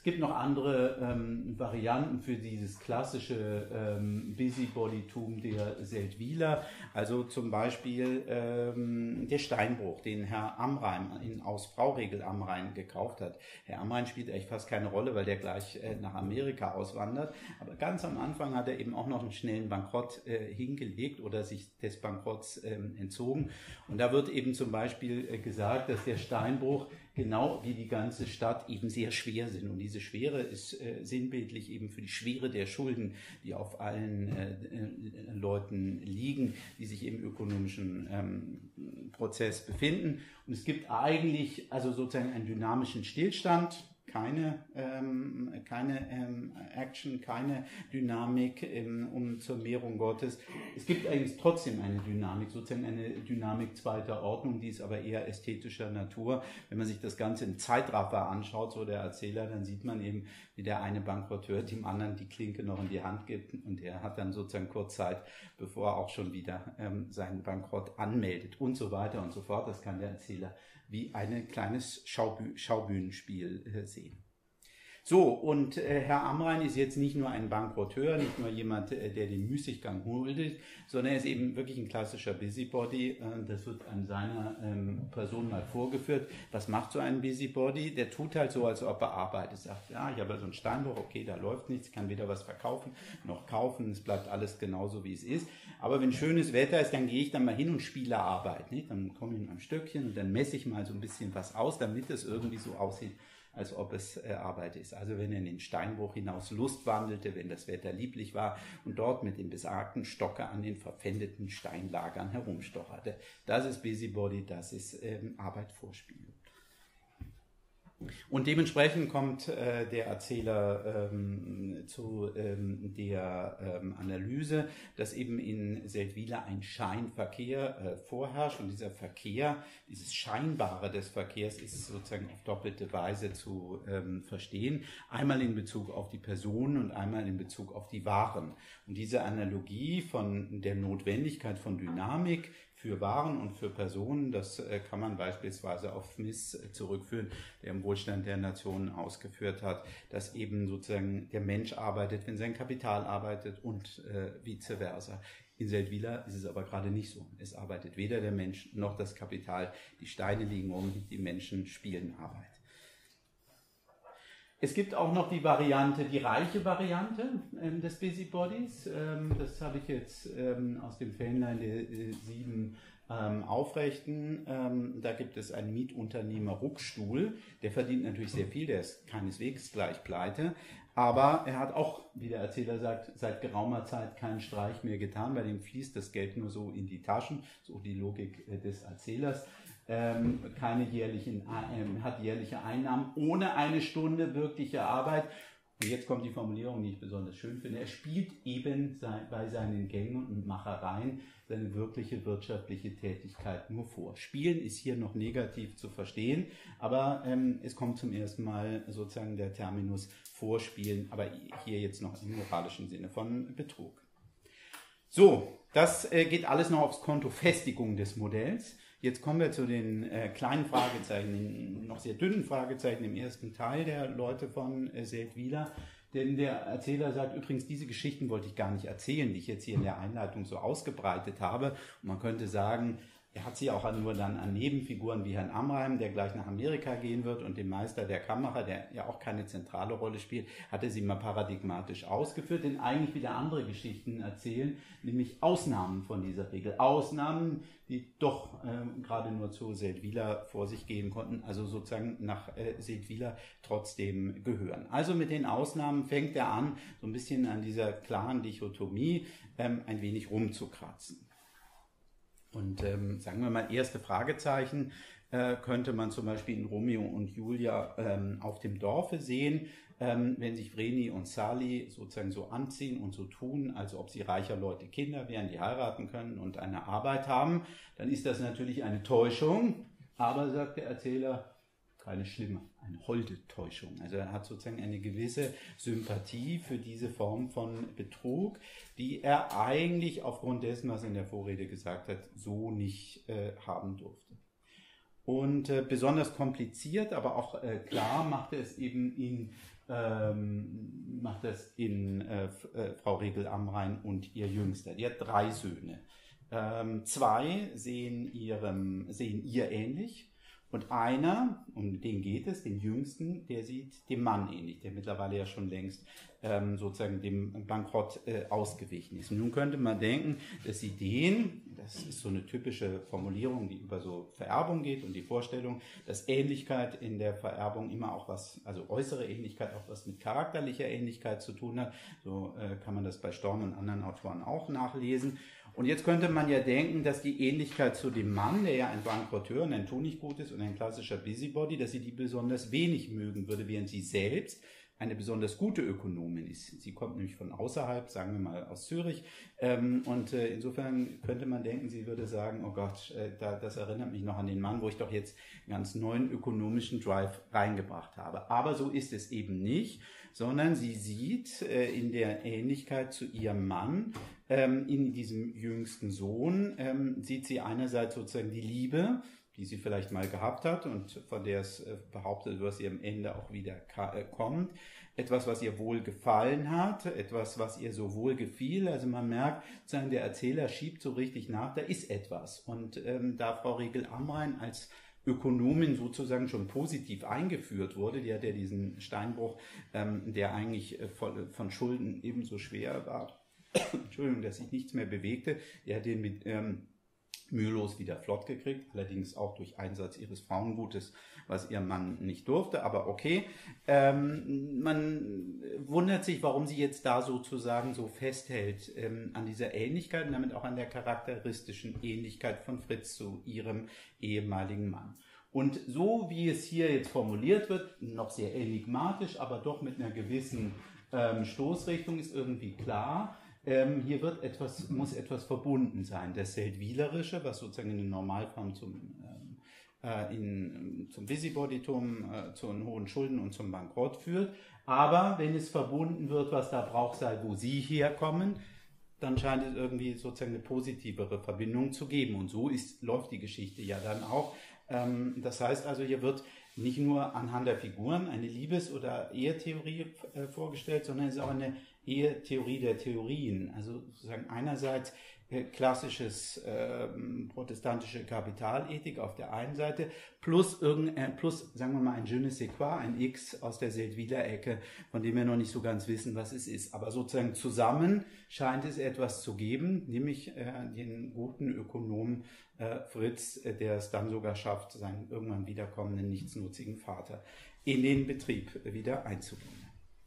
gibt noch andere ähm, Varianten für dieses klassische ähm, Busybody-Tum der Seldwyler, also zum Beispiel ähm, der Steinbruch, den Herr Amrain in, aus Frauregel Amrain gekauft hat. Herr Amrain spielt eigentlich fast keine Rolle, weil der gleich äh, nach Amerika auswandert, aber ganz am Anfang hat er eben auch noch einen schnellen Bankrott äh, hingelegt oder sich des Bankrotts äh, entzogen. Und da wird eben zum Beispiel äh, gesagt, dass der Steinbruch genau wie die ganze Stadt eben sehr schwer sind. Und diese Schwere ist äh, sinnbildlich eben für die Schwere der Schulden, die auf allen äh, äh, Leuten liegen, die sich im ökonomischen ähm, Prozess befinden. Und es gibt eigentlich also sozusagen einen dynamischen Stillstand, keine, ähm, keine ähm, Action, keine Dynamik ähm, um zur Mehrung Gottes. Es gibt eigentlich trotzdem eine Dynamik, sozusagen eine Dynamik zweiter Ordnung, die ist aber eher ästhetischer Natur. Wenn man sich das Ganze im Zeitraffer anschaut, so der Erzähler, dann sieht man eben, wie der eine Bankrotteur dem anderen die Klinke noch in die Hand gibt und der hat dann sozusagen kurz Zeit, bevor er auch schon wieder ähm, seinen Bankrott anmeldet und so weiter und so fort. Das kann der Erzähler wie ein kleines Schaubü- Schaubühnenspiel äh, sehen. So, und äh, Herr Amrain ist jetzt nicht nur ein Bankrotteur, nicht nur jemand, äh, der den Müßiggang huldigt, sondern er ist eben wirklich ein klassischer Busybody. Äh, das wird an seiner ähm, Person mal vorgeführt. Was macht so ein Busybody? Der tut halt so, als ob er arbeitet. Sagt, ja, ich habe so einen Steinbruch, okay, da läuft nichts, kann weder was verkaufen noch kaufen, es bleibt alles genauso, wie es ist. Aber wenn schönes Wetter ist, dann gehe ich dann mal hin und spiele Arbeit. Nicht? Dann komme ich mit einem Stöckchen und dann messe ich mal so ein bisschen was aus, damit es irgendwie so aussieht, als ob es äh, Arbeit ist. Also wenn er in den Steinbruch hinaus Lust wandelte, wenn das Wetter lieblich war und dort mit dem besagten Stocker an den verpfändeten Steinlagern herumstocherte. Das ist Busybody, das ist ähm, Arbeit vorspielen. Und dementsprechend kommt äh, der Erzähler ähm, zu ähm, der ähm, Analyse, dass eben in Seldwyla ein Scheinverkehr äh, vorherrscht und dieser Verkehr, dieses Scheinbare des Verkehrs ist sozusagen auf doppelte Weise zu ähm, verstehen. Einmal in Bezug auf die Personen und einmal in Bezug auf die Waren. Und diese Analogie von der Notwendigkeit von Dynamik für Waren und für Personen, das äh, kann man beispielsweise auf Smith äh, zurückführen, der im Wohlstand der Nationen ausgeführt hat, dass eben sozusagen der Mensch arbeitet, wenn sein Kapital arbeitet und äh, vice versa. In Seldwyla ist es aber gerade nicht so. Es arbeitet weder der Mensch noch das Kapital. Die Steine liegen um, die Menschen spielen Arbeit. Es gibt auch noch die Variante, die reiche Variante ähm, des Busybodies. Ähm, das habe ich jetzt ähm, aus dem Fähnlein der äh, sieben ähm, Aufrechten. Ähm, da gibt es einen Mietunternehmer Ruckstuhl. Der verdient natürlich sehr viel, der ist keineswegs gleich pleite. Aber er hat auch, wie der Erzähler sagt, seit geraumer Zeit keinen Streich mehr getan. Bei dem fließt das Geld nur so in die Taschen, so die Logik äh, des Erzählers. Ähm, keine jährlichen, äh, hat jährliche Einnahmen ohne eine Stunde wirkliche Arbeit. Und jetzt kommt die Formulierung, die ich besonders schön finde. Er spielt eben sein, bei seinen Gängen und Machereien seine wirkliche wirtschaftliche Tätigkeit nur vor. Spielen ist hier noch negativ zu verstehen, aber ähm, es kommt zum ersten Mal sozusagen der Terminus Vorspielen, aber hier jetzt noch im moralischen Sinne von Betrug. So, das äh, geht alles noch aufs Konto Festigung des Modells. Jetzt kommen wir zu den äh, kleinen Fragezeichen, den noch sehr dünnen Fragezeichen im ersten Teil der Leute von äh, Seldwyla. Denn der Erzähler sagt übrigens, diese Geschichten wollte ich gar nicht erzählen, die ich jetzt hier in der Einleitung so ausgebreitet habe. Und man könnte sagen, er hat sie auch nur dann an Nebenfiguren wie Herrn Amrain, der gleich nach Amerika gehen wird, und dem Meister der Kammerer, der ja auch keine zentrale Rolle spielt, hat er sie mal paradigmatisch ausgeführt, denn eigentlich wieder andere Geschichten erzählen, nämlich Ausnahmen von dieser Regel. Ausnahmen, die doch äh, gerade nur zu Seldwyla vor sich gehen konnten, also sozusagen nach äh, Seldwyla trotzdem gehören. Also mit den Ausnahmen fängt er an, so ein bisschen an dieser klaren Dichotomie ähm, ein wenig rumzukratzen. Und ähm, sagen wir mal, erste Fragezeichen äh, könnte man zum Beispiel in Romeo und Julia ähm, auf dem Dorfe sehen, ähm, wenn sich Vreni und Sali sozusagen so anziehen und so tun, als ob sie reicher Leute Kinder wären, die heiraten können und eine Arbeit haben, dann ist das natürlich eine Täuschung, aber, sagt der Erzähler, keine schlimme, eine holde Täuschung. Also er hat sozusagen eine gewisse Sympathie für diese Form von Betrug, die er eigentlich aufgrund dessen, was er in der Vorrede gesagt hat, so nicht äh, haben durfte. Und äh, besonders kompliziert, aber auch äh, klar machte es eben in ähm, macht das in äh, äh, Frau Regel-Amrain und ihr Jüngster. Die hat drei Söhne. Ähm, zwei sehen, ihrem, sehen ihr ähnlich. Und einer, um den geht es, den Jüngsten, der sieht dem Mann ähnlich, der mittlerweile ja schon längst ähm, sozusagen dem Bankrott äh, ausgewichen ist. Und nun könnte man denken, dass sie den, das ist so eine typische Formulierung, die über so Vererbung geht und die Vorstellung, dass Ähnlichkeit in der Vererbung immer auch was, also äußere Ähnlichkeit auch was mit charakterlicher Ähnlichkeit zu tun hat. So äh, kann man das bei Storm und anderen Autoren auch nachlesen. Und jetzt könnte man ja denken, dass die Ähnlichkeit zu dem Mann, der ja ein Bankrotteur und ein Tunichtgut ist und ein klassischer Busybody, dass sie die besonders wenig mögen würde, während sie selbst eine besonders gute Ökonomin ist. Sie kommt nämlich von außerhalb, sagen wir mal aus Zürich, ähm, und äh, insofern könnte man denken, sie würde sagen, oh Gott, äh, da, das erinnert mich noch an den Mann, wo ich doch jetzt einen ganz neuen ökonomischen Drive reingebracht habe. Aber so ist es eben nicht, sondern sie sieht äh, in der Ähnlichkeit zu ihrem Mann, ähm, in diesem jüngsten Sohn, ähm, sieht sie einerseits sozusagen die Liebe, die sie vielleicht mal gehabt hat und von der es äh, behauptet wird, dass sie am Ende auch wieder äh, kommt. Etwas, was ihr wohl gefallen hat, etwas, was ihr so wohl gefiel. Also man merkt, sozusagen der Erzähler schiebt so richtig nach, da ist etwas. Und ähm, da Frau Regel-Amrain als Ökonomin sozusagen schon positiv eingeführt wurde, die hat ja diesen Steinbruch, ähm, der eigentlich äh, von, von Schulden ebenso schwer war, Entschuldigung, dass sich nichts mehr bewegte, der hat den mit ähm, mühelos wieder flott gekriegt, allerdings auch durch Einsatz ihres Frauengutes, was ihr Mann nicht durfte, aber okay. Ähm, man wundert sich, warum sie jetzt da sozusagen so festhält ähm, an dieser Ähnlichkeit und damit auch an der charakteristischen Ähnlichkeit von Fritz zu ihrem ehemaligen Mann. Und so wie es hier jetzt formuliert wird, noch sehr enigmatisch, aber doch mit einer gewissen ähm, Stoßrichtung, ist irgendwie klar, Ähm, hier wird etwas, muss etwas verbunden sein. Das Seldwylerische, was sozusagen in der Normalform zum, ähm, äh, in, zum Busybodytum, äh, zu den hohen Schulden und zum Bankrott führt. Aber wenn es verbunden wird, was da braucht sei, wo Sie herkommen, dann scheint es irgendwie sozusagen eine positivere Verbindung zu geben. Und so ist, läuft die Geschichte ja dann auch. Ähm, das heißt also, hier wird nicht nur anhand der Figuren eine Liebes- oder Ehetheorie äh, vorgestellt, sondern es ist auch eine Ehetheorie der Theorien. Also sozusagen einerseits äh, klassisches äh, protestantische Kapitalethik auf der einen Seite plus irgendein, plus sagen wir mal ein je ne sais quoi, ein X aus der Seldwyler-Ecke, von dem wir noch nicht so ganz wissen, was es ist. Aber sozusagen zusammen scheint es etwas zu geben, nämlich äh, den guten Ökonomen äh, Fritz, äh, der es dann sogar schafft, seinen irgendwann wiederkommenden nichtsnutzigen Vater in den Betrieb wieder einzubringen.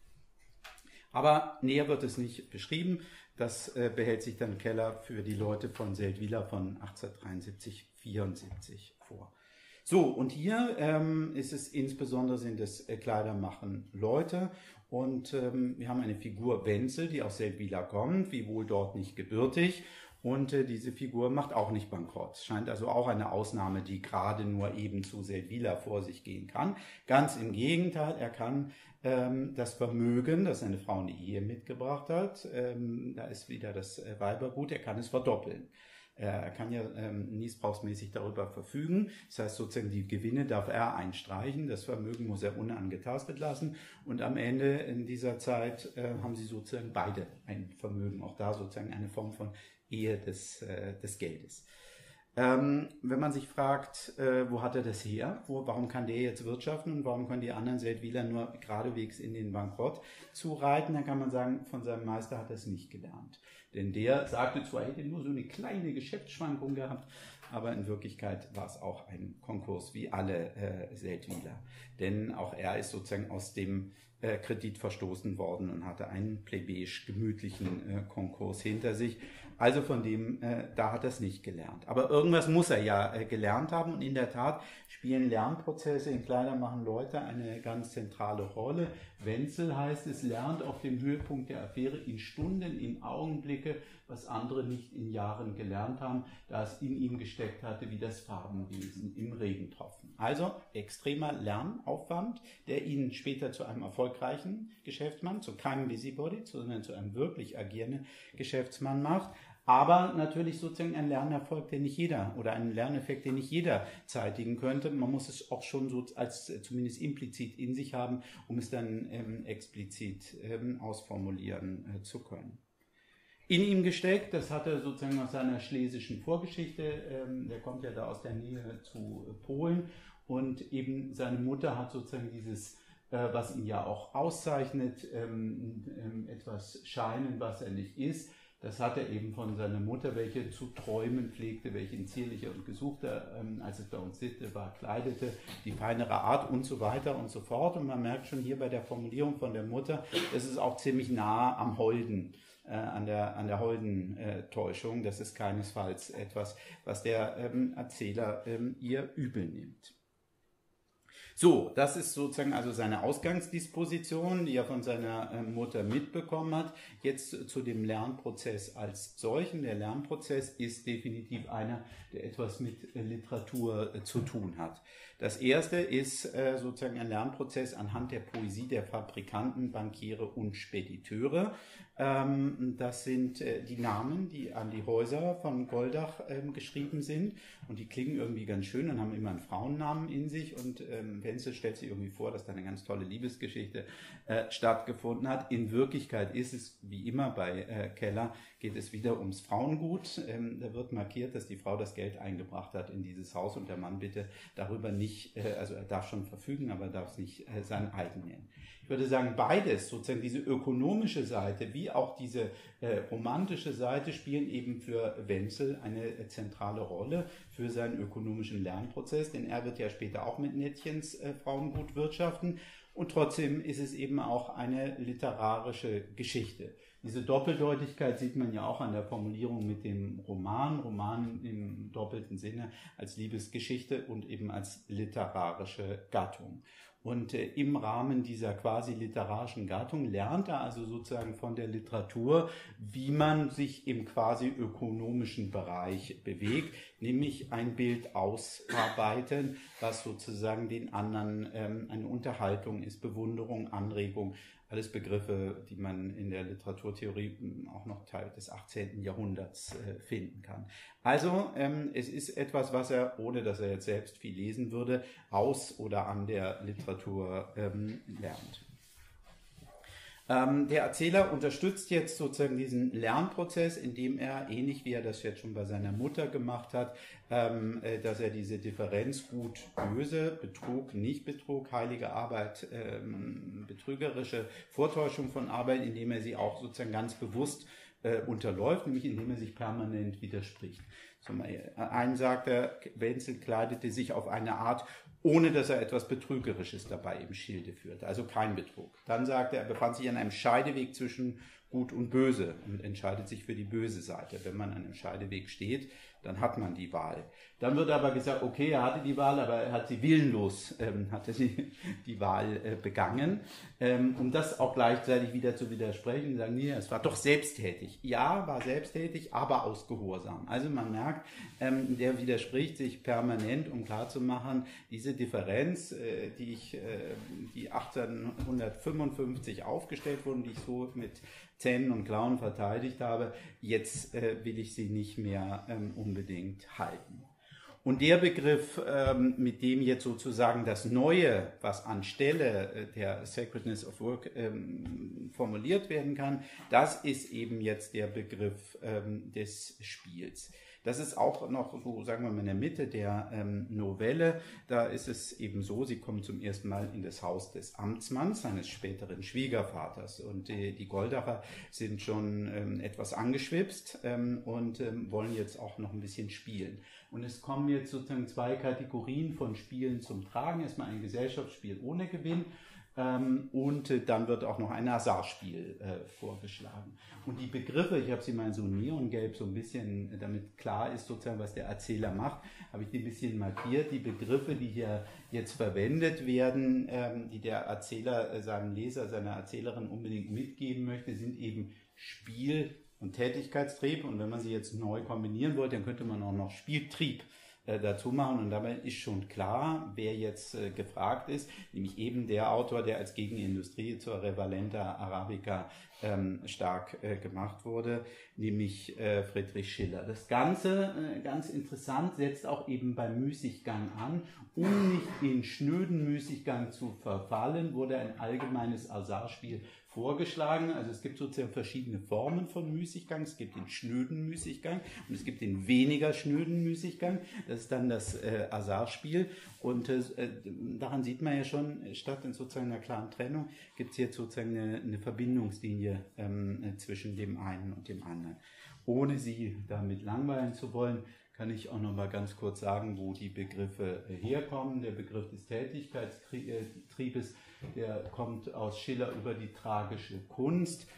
Aber näher wird es nicht beschrieben. Das äh, behält sich dann Keller für die Leute von Seldwyla von achtzehnhundertdreiundsiebzig vierundsiebzig vor. So, und hier ähm, ist es insbesondere sind es äh, Kleidermachen Leute. Und ähm, wir haben eine Figur Wenzel, die aus Seldwyla kommt, wiewohl dort nicht gebürtig. Und äh, diese Figur macht auch nicht bankrott. Scheint also auch eine Ausnahme, die gerade nur eben zu Seldwyla vor sich gehen kann. Ganz im Gegenteil, er kann ähm, das Vermögen, das seine Frau in die Ehe mitgebracht hat, ähm, da ist wieder das äh, Weibergut, er kann es verdoppeln. Er kann ja ähm, nießbrauchsmäßig darüber verfügen. Das heißt sozusagen, die Gewinne darf er einstreichen, das Vermögen muss er unangetastet lassen. Und am Ende in dieser Zeit äh, haben sie sozusagen beide ein Vermögen. Auch da sozusagen eine Form von Ehe des, äh, des Geldes. Ähm, wenn man sich fragt, äh, wo hat er das her? Wo, warum kann der jetzt wirtschaften und warum können die anderen Seldwyler nur geradewegs in den Bankrott zureiten? Dann kann man sagen, von seinem Meister hat er es nicht gelernt. Denn der sagte zwar, er hätte nur so eine kleine Geschäftsschwankung gehabt, aber in Wirklichkeit war es auch ein Konkurs wie alle äh, Seldwyler. Denn auch er ist sozusagen aus dem äh, Kredit verstoßen worden und hatte einen plebejisch gemütlichen äh, Konkurs hinter sich. Also von dem, äh, da hat er es nicht gelernt. Aber irgendwas muss er ja äh, gelernt haben und in der Tat spielen Lernprozesse in Kleidermachen Leute eine ganz zentrale Rolle. Wenzel heißt es, lernt auf dem Höhepunkt der Affäre in Stunden, in Augenblicke, was andere nicht in Jahren gelernt haben, da es in ihm gesteckt hatte wie das Farbenwesen im Regentropfen. Also extremer Lernaufwand, der ihn später zu einem erfolgreichen Geschäftsmann, zu keinem Busybody, sondern zu einem wirklich agierenden Geschäftsmann macht. aber natürlich sozusagen ein Lernerfolg, den nicht jeder oder ein Lerneffekt, den nicht jeder zeitigen könnte. Man muss es auch schon so als äh, zumindest implizit in sich haben, um es dann ähm, explizit ähm, ausformulieren äh, zu können. In ihm gesteckt, das hat er sozusagen aus seiner schlesischen Vorgeschichte, ähm, der kommt ja da aus der Nähe zu äh, Polen und eben seine Mutter hat sozusagen dieses, äh, was ihn ja auch auszeichnet, ähm, ähm, etwas scheinen, was er nicht ist. Das hat er eben von seiner Mutter, welche zu träumen pflegte, welche ihn zierlicher und gesuchter, ähm, als es bei uns Sitte war, kleidete, die feinere Art und so weiter und so fort. Und man merkt schon hier bei der Formulierung von der Mutter, das ist auch ziemlich nah am Holden, äh, an der, an der Holden-Täuschung. Das ist keinesfalls etwas, was der ähm, Erzähler ähm, ihr übel nimmt. So, das ist sozusagen also seine Ausgangsdisposition, die er von seiner äh, Mutter mitbekommen hat. Jetzt zu dem Lernprozess als solchen. Der Lernprozess ist definitiv einer, der etwas mit äh, Literatur äh, zu tun hat. Das erste ist äh, sozusagen ein Lernprozess anhand der Poesie der Fabrikanten, Bankiere und Spediteure. Ähm, das sind äh, die Namen, die an die Häuser von Goldach ähm, geschrieben sind. Und die klingen irgendwie ganz schön und haben immer einen Frauennamen in sich. Und ähm, Wenzel stellt sich irgendwie vor, dass da eine ganz tolle Liebesgeschichte äh, stattgefunden hat. In Wirklichkeit ist es, wie immer bei äh, Keller, geht es wieder ums Frauengut. Ähm, da wird markiert, dass die Frau das Geld eingebracht hat in dieses Haus und der Mann bitte darüber nicht, äh, also er darf schon verfügen, aber er darf es nicht äh, sein eigen nennen. Ich würde sagen, beides, sozusagen diese ökonomische Seite wie auch diese äh, romantische Seite, spielen eben für Wenzel eine äh, zentrale Rolle für seinen ökonomischen Lernprozess, denn er wird ja später auch mit Nettchens äh, Frauengut wirtschaften und trotzdem ist es eben auch eine literarische Geschichte. Diese Doppeldeutigkeit sieht man ja auch an der Formulierung mit dem Roman, Roman im doppelten Sinne als Liebesgeschichte und eben als literarische Gattung. Und äh, im Rahmen dieser quasi literarischen Gattung lernt er also sozusagen von der Literatur, wie man sich im quasi ökonomischen Bereich bewegt, nämlich ein Bild ausarbeiten, was sozusagen den anderen ähm, eine Unterhaltung ist, Bewunderung, Anregung, alles Begriffe, die man in der Literaturtheorie auch noch Teil des achtzehnten Jahrhunderts äh, finden kann. Also ähm, es ist etwas, was er, ohne dass er jetzt selbst viel lesen würde, aus oder an der Literatur ähm, lernt. Ähm, der Erzähler unterstützt jetzt sozusagen diesen Lernprozess, indem er, ähnlich wie er das jetzt schon bei seiner Mutter gemacht hat, ähm, äh, dass er diese Differenz gut, böse, Betrug, nicht Betrug, heilige Arbeit, ähm, betrügerische Vortäuschung von Arbeit, indem er sie auch sozusagen ganz bewusst äh, unterläuft, nämlich indem er sich permanent widerspricht. Zum einen sagt er, Wenzel kleidete sich auf eine Art, ohne dass er etwas Betrügerisches dabei im Schilde führte, also kein Betrug. Dann sagt er, er befand sich an einem Scheideweg zwischen Gut und Böse und entscheidet sich für die böse Seite. Wenn man an einem Scheideweg steht, dann hat man die Wahl. Dann wird aber gesagt, okay, er hatte die Wahl, aber er hat sie willenlos, ähm, hatte sie die Wahl äh, begangen. Ähm, um das auch gleichzeitig wieder zu widersprechen, sagen, nee, es war doch selbsttätig. Ja, war selbsttätig, aber aus Gehorsam. Also man merkt, ähm, der widerspricht sich permanent, um klarzumachen, diese Differenz, äh, die ich, äh, die achtzehnhundertfünfundfünfzig aufgestellt wurde, die ich so mit Zähnen und Klauen verteidigt habe, jetzt äh, will ich sie nicht mehr ähm, unbedingt halten. Und der Begriff, ähm, mit dem jetzt sozusagen das Neue, was anstelle äh, der Sacredness of Work ähm, formuliert werden kann, das ist eben jetzt der Begriff ähm, des Spiels. Das ist auch noch so, sagen wir mal, in der Mitte der ähm, Novelle. Da ist es eben so, sie kommen zum ersten Mal in das Haus des Amtsmanns, seines späteren Schwiegervaters. Und die, die Goldacher sind schon ähm, etwas angeschwipst ähm, und ähm, wollen jetzt auch noch ein bisschen spielen. Und es kommen jetzt sozusagen zwei Kategorien von Spielen zum Tragen. Erstmal ein Gesellschaftsspiel ohne Gewinn. Ähm, und äh, dann wird auch noch ein Hasardspiel äh, vorgeschlagen. Und die Begriffe, ich habe sie mal so neongelb, so ein bisschen, äh, damit klar ist sozusagen, was der Erzähler macht, habe ich die ein bisschen markiert. Die Begriffe, die hier jetzt verwendet werden, ähm, die der Erzähler äh, seinem Leser, seiner Erzählerin unbedingt mitgeben möchte, sind eben Spiel und Tätigkeitstrieb. Und wenn man sie jetzt neu kombinieren wollte, dann könnte man auch noch Spieltrieb äh, dazu machen. Und dabei ist schon klar, wer jetzt äh, gefragt ist, nämlich eben der Autor, der als Gegenindustrie zur Revalenta Arabica ähm, stark äh, gemacht wurde, nämlich äh, Friedrich Schiller. Das Ganze, äh, ganz interessant, setzt auch eben beim Müßiggang an. Um nicht in schnöden Müßiggang zu verfallen, wurde ein allgemeines Hasardspiel vorgeschlagen. Also es gibt sozusagen verschiedene Formen von Müßiggang. Es gibt den schnöden Müßiggang und es gibt den weniger schnöden Müßiggang. Das ist dann das äh, Hasardspiel. Und äh, daran sieht man ja schon, statt in sozusagen einer klaren Trennung, gibt es jetzt sozusagen eine, eine Verbindungslinie ähm, zwischen dem einen und dem anderen. Ohne Sie damit langweilen zu wollen, kann ich auch noch mal ganz kurz sagen, wo die Begriffe herkommen. Der Begriff des Tätigkeitstriebes, der kommt aus Schiller über die tragische Kunst.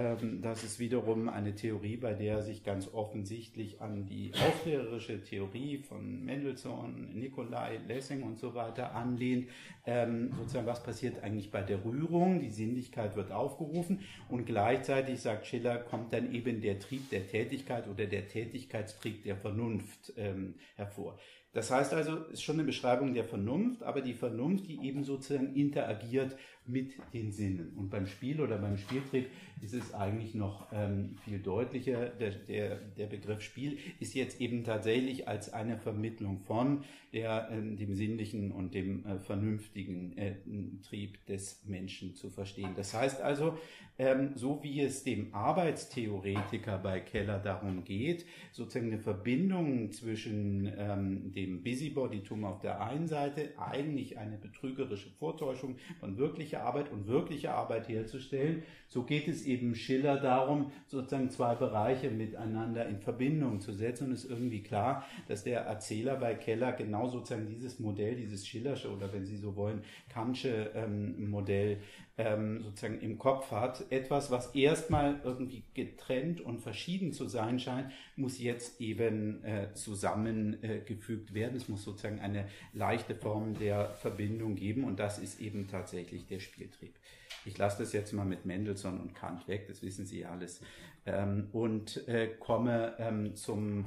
Das ist wiederum eine Theorie, bei der sich ganz offensichtlich an die aufklärerische Theorie von Mendelssohn, Nicolai, Lessing und so weiter anlehnt. Ähm, sozusagen, was passiert eigentlich bei der Rührung? Die Sinnlichkeit wird aufgerufen und gleichzeitig, sagt Schiller, kommt dann eben der Trieb der Tätigkeit oder der Tätigkeitstrieb der Vernunft ähm, hervor. Das heißt also, es ist schon eine Beschreibung der Vernunft, aber die Vernunft, die eben sozusagen interagiert mit den Sinnen. Und beim Spiel oder beim Spieltrieb ist es eigentlich noch ähm, viel deutlicher. Der, der, der Begriff Spiel ist jetzt eben tatsächlich als eine Vermittlung von der, äh, dem sinnlichen und dem äh, vernünftigen äh, Trieb des Menschen zu verstehen. Das heißt also, ähm, so wie es dem Arbeitstheoretiker bei Keller darum geht, sozusagen eine Verbindung zwischen ähm, dem Busybodytum auf der einen Seite, eigentlich eine betrügerische Vortäuschung von wirklicher Arbeit und wirkliche Arbeit herzustellen, so geht es eben Schiller darum, sozusagen zwei Bereiche miteinander in Verbindung zu setzen. Und es ist irgendwie klar, dass der Erzähler bei Keller genau sozusagen dieses Modell, dieses Schillersche oder wenn Sie so wollen, Kantsche ähm, Modell ähm, sozusagen im Kopf hat. Etwas, was erstmal irgendwie getrennt und verschieden zu sein scheint, muss jetzt eben äh, zusammengefügt äh, werden. Es muss sozusagen eine leichte Form der Verbindung geben und das ist eben tatsächlich der Spieltrieb. Ich lasse das jetzt mal mit Mendelssohn und Kant weg, das wissen Sie alles, ähm, und äh, komme ähm, zum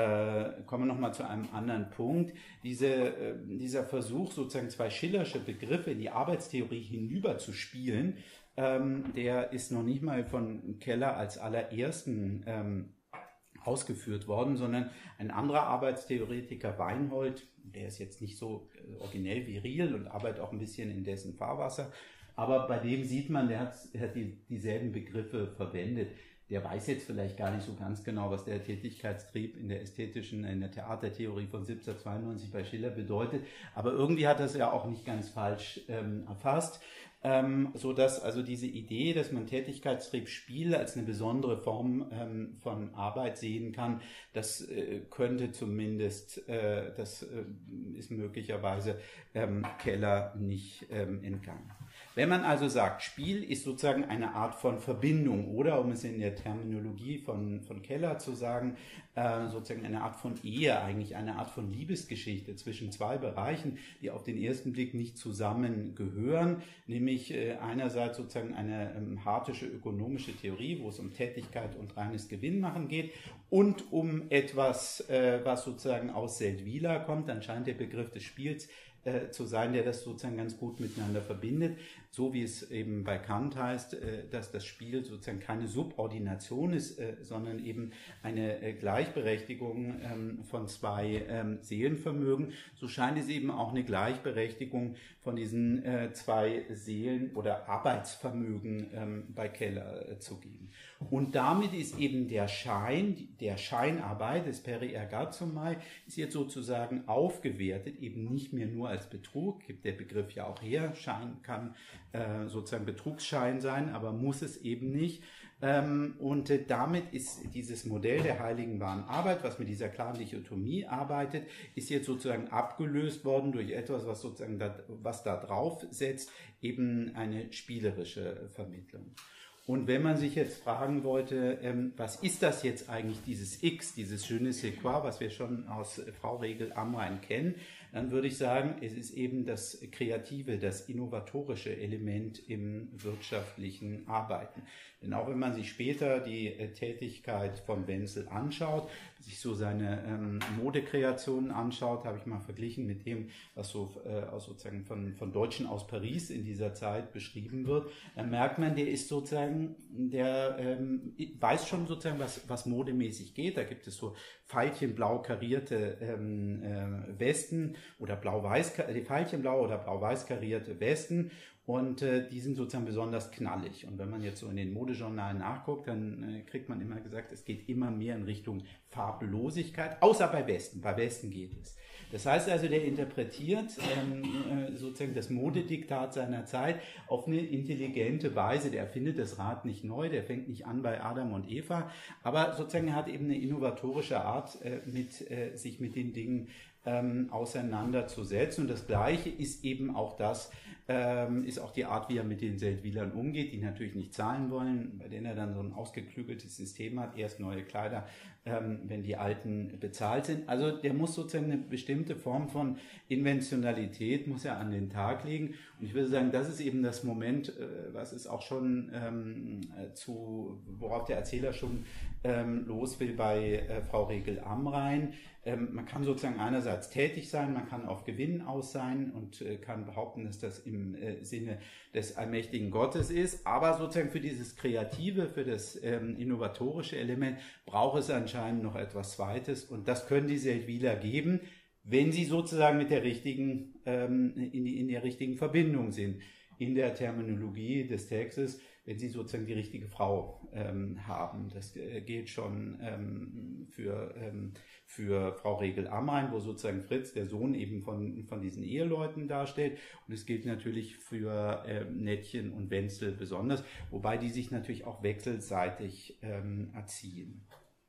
Äh, kommen wir nochmal zu einem anderen Punkt. Diese, äh, dieser Versuch, sozusagen zwei Schillersche Begriffe in die Arbeitstheorie hinüber zu spielen, ähm, der ist noch nicht mal von Keller als allerersten ähm, ausgeführt worden, sondern ein anderer Arbeitstheoretiker, Weinhold, der ist jetzt nicht so äh, originell wie Riel und arbeitet auch ein bisschen in dessen Fahrwasser, aber bei dem sieht man, der hat, der hat die, dieselben Begriffe verwendet. Der weiß jetzt vielleicht gar nicht so ganz genau, was der Tätigkeitstrieb in der ästhetischen, in der Theatertheorie von siebzehnhundertzweiundneunzig bei Schiller bedeutet. Aber irgendwie hat er es ja auch nicht ganz falsch ähm, erfasst, ähm, so dass also diese Idee, dass man Tätigkeitstrieb Spiel als eine besondere Form ähm, von Arbeit sehen kann, das äh, könnte zumindest, äh, das äh, ist möglicherweise ähm, Keller nicht ähm, entgangen. Wenn man also sagt, Spiel ist sozusagen eine Art von Verbindung oder, um es in der Terminologie von, von Keller zu sagen, äh, sozusagen eine Art von Ehe, eigentlich eine Art von Liebesgeschichte zwischen zwei Bereichen, die auf den ersten Blick nicht zusammengehören, nämlich äh, einerseits sozusagen eine ähm, hartische ökonomische Theorie, wo es um Tätigkeit und reines Gewinnmachen geht und um etwas, äh, was sozusagen aus Seldwyla kommt, dann scheint der Begriff des Spiels Äh, zu sein, der das sozusagen ganz gut miteinander verbindet, so wie es eben bei Kant heißt, äh, dass das Spiel sozusagen keine Subordination ist, äh, sondern eben eine äh, Gleichberechtigung ähm, von zwei ähm, Seelenvermögen. So scheint es eben auch eine Gleichberechtigung von diesen äh, zwei Seelen- oder Arbeitsvermögen ähm, bei Keller äh, zu geben. Und damit ist eben der Schein, der Scheinarbeit des Peri Ergazomai ist jetzt sozusagen aufgewertet, eben nicht mehr nur als Betrug, gibt der Begriff ja auch her, Schein kann äh, sozusagen Betrugsschein sein, aber muss es eben nicht. Ähm, und äh, damit ist dieses Modell der heiligen wahren Arbeit, was mit dieser klaren Dichotomie arbeitet, ist jetzt sozusagen abgelöst worden durch etwas, was sozusagen da, was da drauf setzt, eben eine spielerische Vermittlung. Und wenn man sich jetzt fragen wollte, ähm, was ist das jetzt eigentlich, dieses X, dieses je ne sais quoi, was wir schon aus Frau Regel Amrain kennen, dann würde ich sagen, es ist eben das kreative, das innovatorische Element im wirtschaftlichen Arbeiten. Denn auch wenn man sich später die äh, Tätigkeit von Wenzel anschaut, sich so seine ähm, Modekreationen anschaut, habe ich mal verglichen mit dem, was so äh, aus sozusagen von, von Deutschen aus Paris in dieser Zeit beschrieben wird, dann merkt man, der ist sozusagen, der ähm, weiß schon sozusagen, was, was modemäßig geht. Da gibt es so veilchenblau karierte ähm, äh, Westen oder blau-weiß, die veilchenblau oder blau-weiß karierte Westen. Und äh, die sind sozusagen besonders knallig. Und wenn man jetzt so in den Modejournalen nachguckt, dann äh, kriegt man immer gesagt, es geht immer mehr in Richtung Farblosigkeit, außer bei Westen. Bei Westen geht es. Das heißt also, der interpretiert ähm, äh, sozusagen das Modediktat seiner Zeit auf eine intelligente Weise. Der erfindet das Rad nicht neu, der fängt nicht an bei Adam und Eva, aber sozusagen er hat eben eine innovatorische Art, äh, mit, äh, sich mit den Dingen ähm, auseinanderzusetzen. Und das Gleiche ist eben auch das, ähm, ist auch die Art, wie er mit den Seldwylern umgeht, die natürlich nicht zahlen wollen, bei denen er dann so ein ausgeklügeltes System hat, erst neue Kleider, ähm, wenn die alten bezahlt sind. Also der muss sozusagen eine bestimmte Form von Inventionalität, muss er an den Tag legen. Und ich würde sagen, das ist eben das Moment, äh, was es auch schon ähm, zu, worauf der Erzähler schon ähm, los will bei äh, Frau Regel-Amrhein. Ähm, man kann sozusagen einerseits tätig sein, man kann auf Gewinn aus sein und äh, kann behaupten, dass das im äh, Sinne des allmächtigen Gottes ist, aber sozusagen für dieses Kreative, für das ähm, innovatorische Element braucht es anscheinend noch etwas Zweites und das können die Seldwyler geben, wenn sie sozusagen mit der richtigen, ähm, in, die, in der richtigen Verbindung sind, in der Terminologie des Textes, wenn sie sozusagen die richtige Frau ähm, haben. Das äh, gilt schon ähm, für, ähm, für Frau Regel-Amrhein, wo sozusagen Fritz, der Sohn, eben von, von diesen Eheleuten darstellt. Und es gilt natürlich für äh, Nettchen und Wenzel besonders, wobei die sich natürlich auch wechselseitig ähm, erziehen.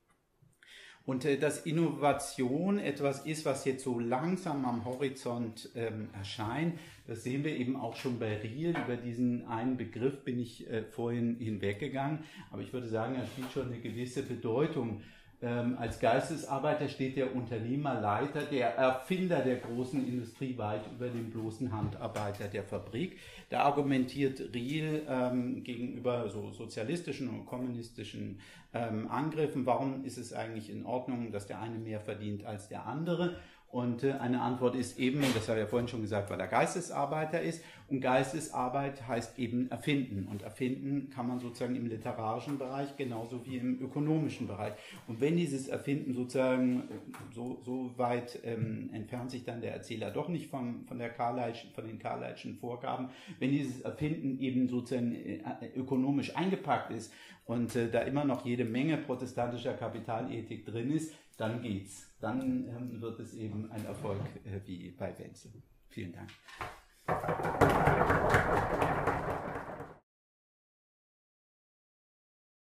Und äh, dass Innovation etwas ist, was jetzt so langsam am Horizont ähm, erscheint, das sehen wir eben auch schon bei Riehl. Über diesen einen Begriff bin ich äh, vorhin hinweggegangen, aber ich würde sagen, er spielt schon eine gewisse Bedeutung. Ähm, als Geistesarbeiter steht der Unternehmerleiter, der Erfinder der großen Industrie weit über dem bloßen Handarbeiter der Fabrik. Da argumentiert Riehl ähm, gegenüber so sozialistischen und kommunistischen ähm, Angriffen, warum ist es eigentlich in Ordnung, dass der eine mehr verdient als der andere? Und äh, eine Antwort ist eben, das habe ich ja vorhin schon gesagt, weil er Geistesarbeiter ist. Und Geistesarbeit heißt eben erfinden. Und erfinden kann man sozusagen im literarischen Bereich genauso wie im ökonomischen Bereich. Und wenn dieses Erfinden sozusagen so, so weit ähm, entfernt sich dann der Erzähler doch nicht von, von, der Carlyle'schen, von den Carlyle'schen Vorgaben, wenn dieses Erfinden eben sozusagen äh, ökonomisch eingepackt ist und äh, da immer noch jede Menge protestantischer Kapitalethik drin ist, dann geht's. Dann ähm, wird es eben ein Erfolg äh, wie bei Wenzel. Vielen Dank.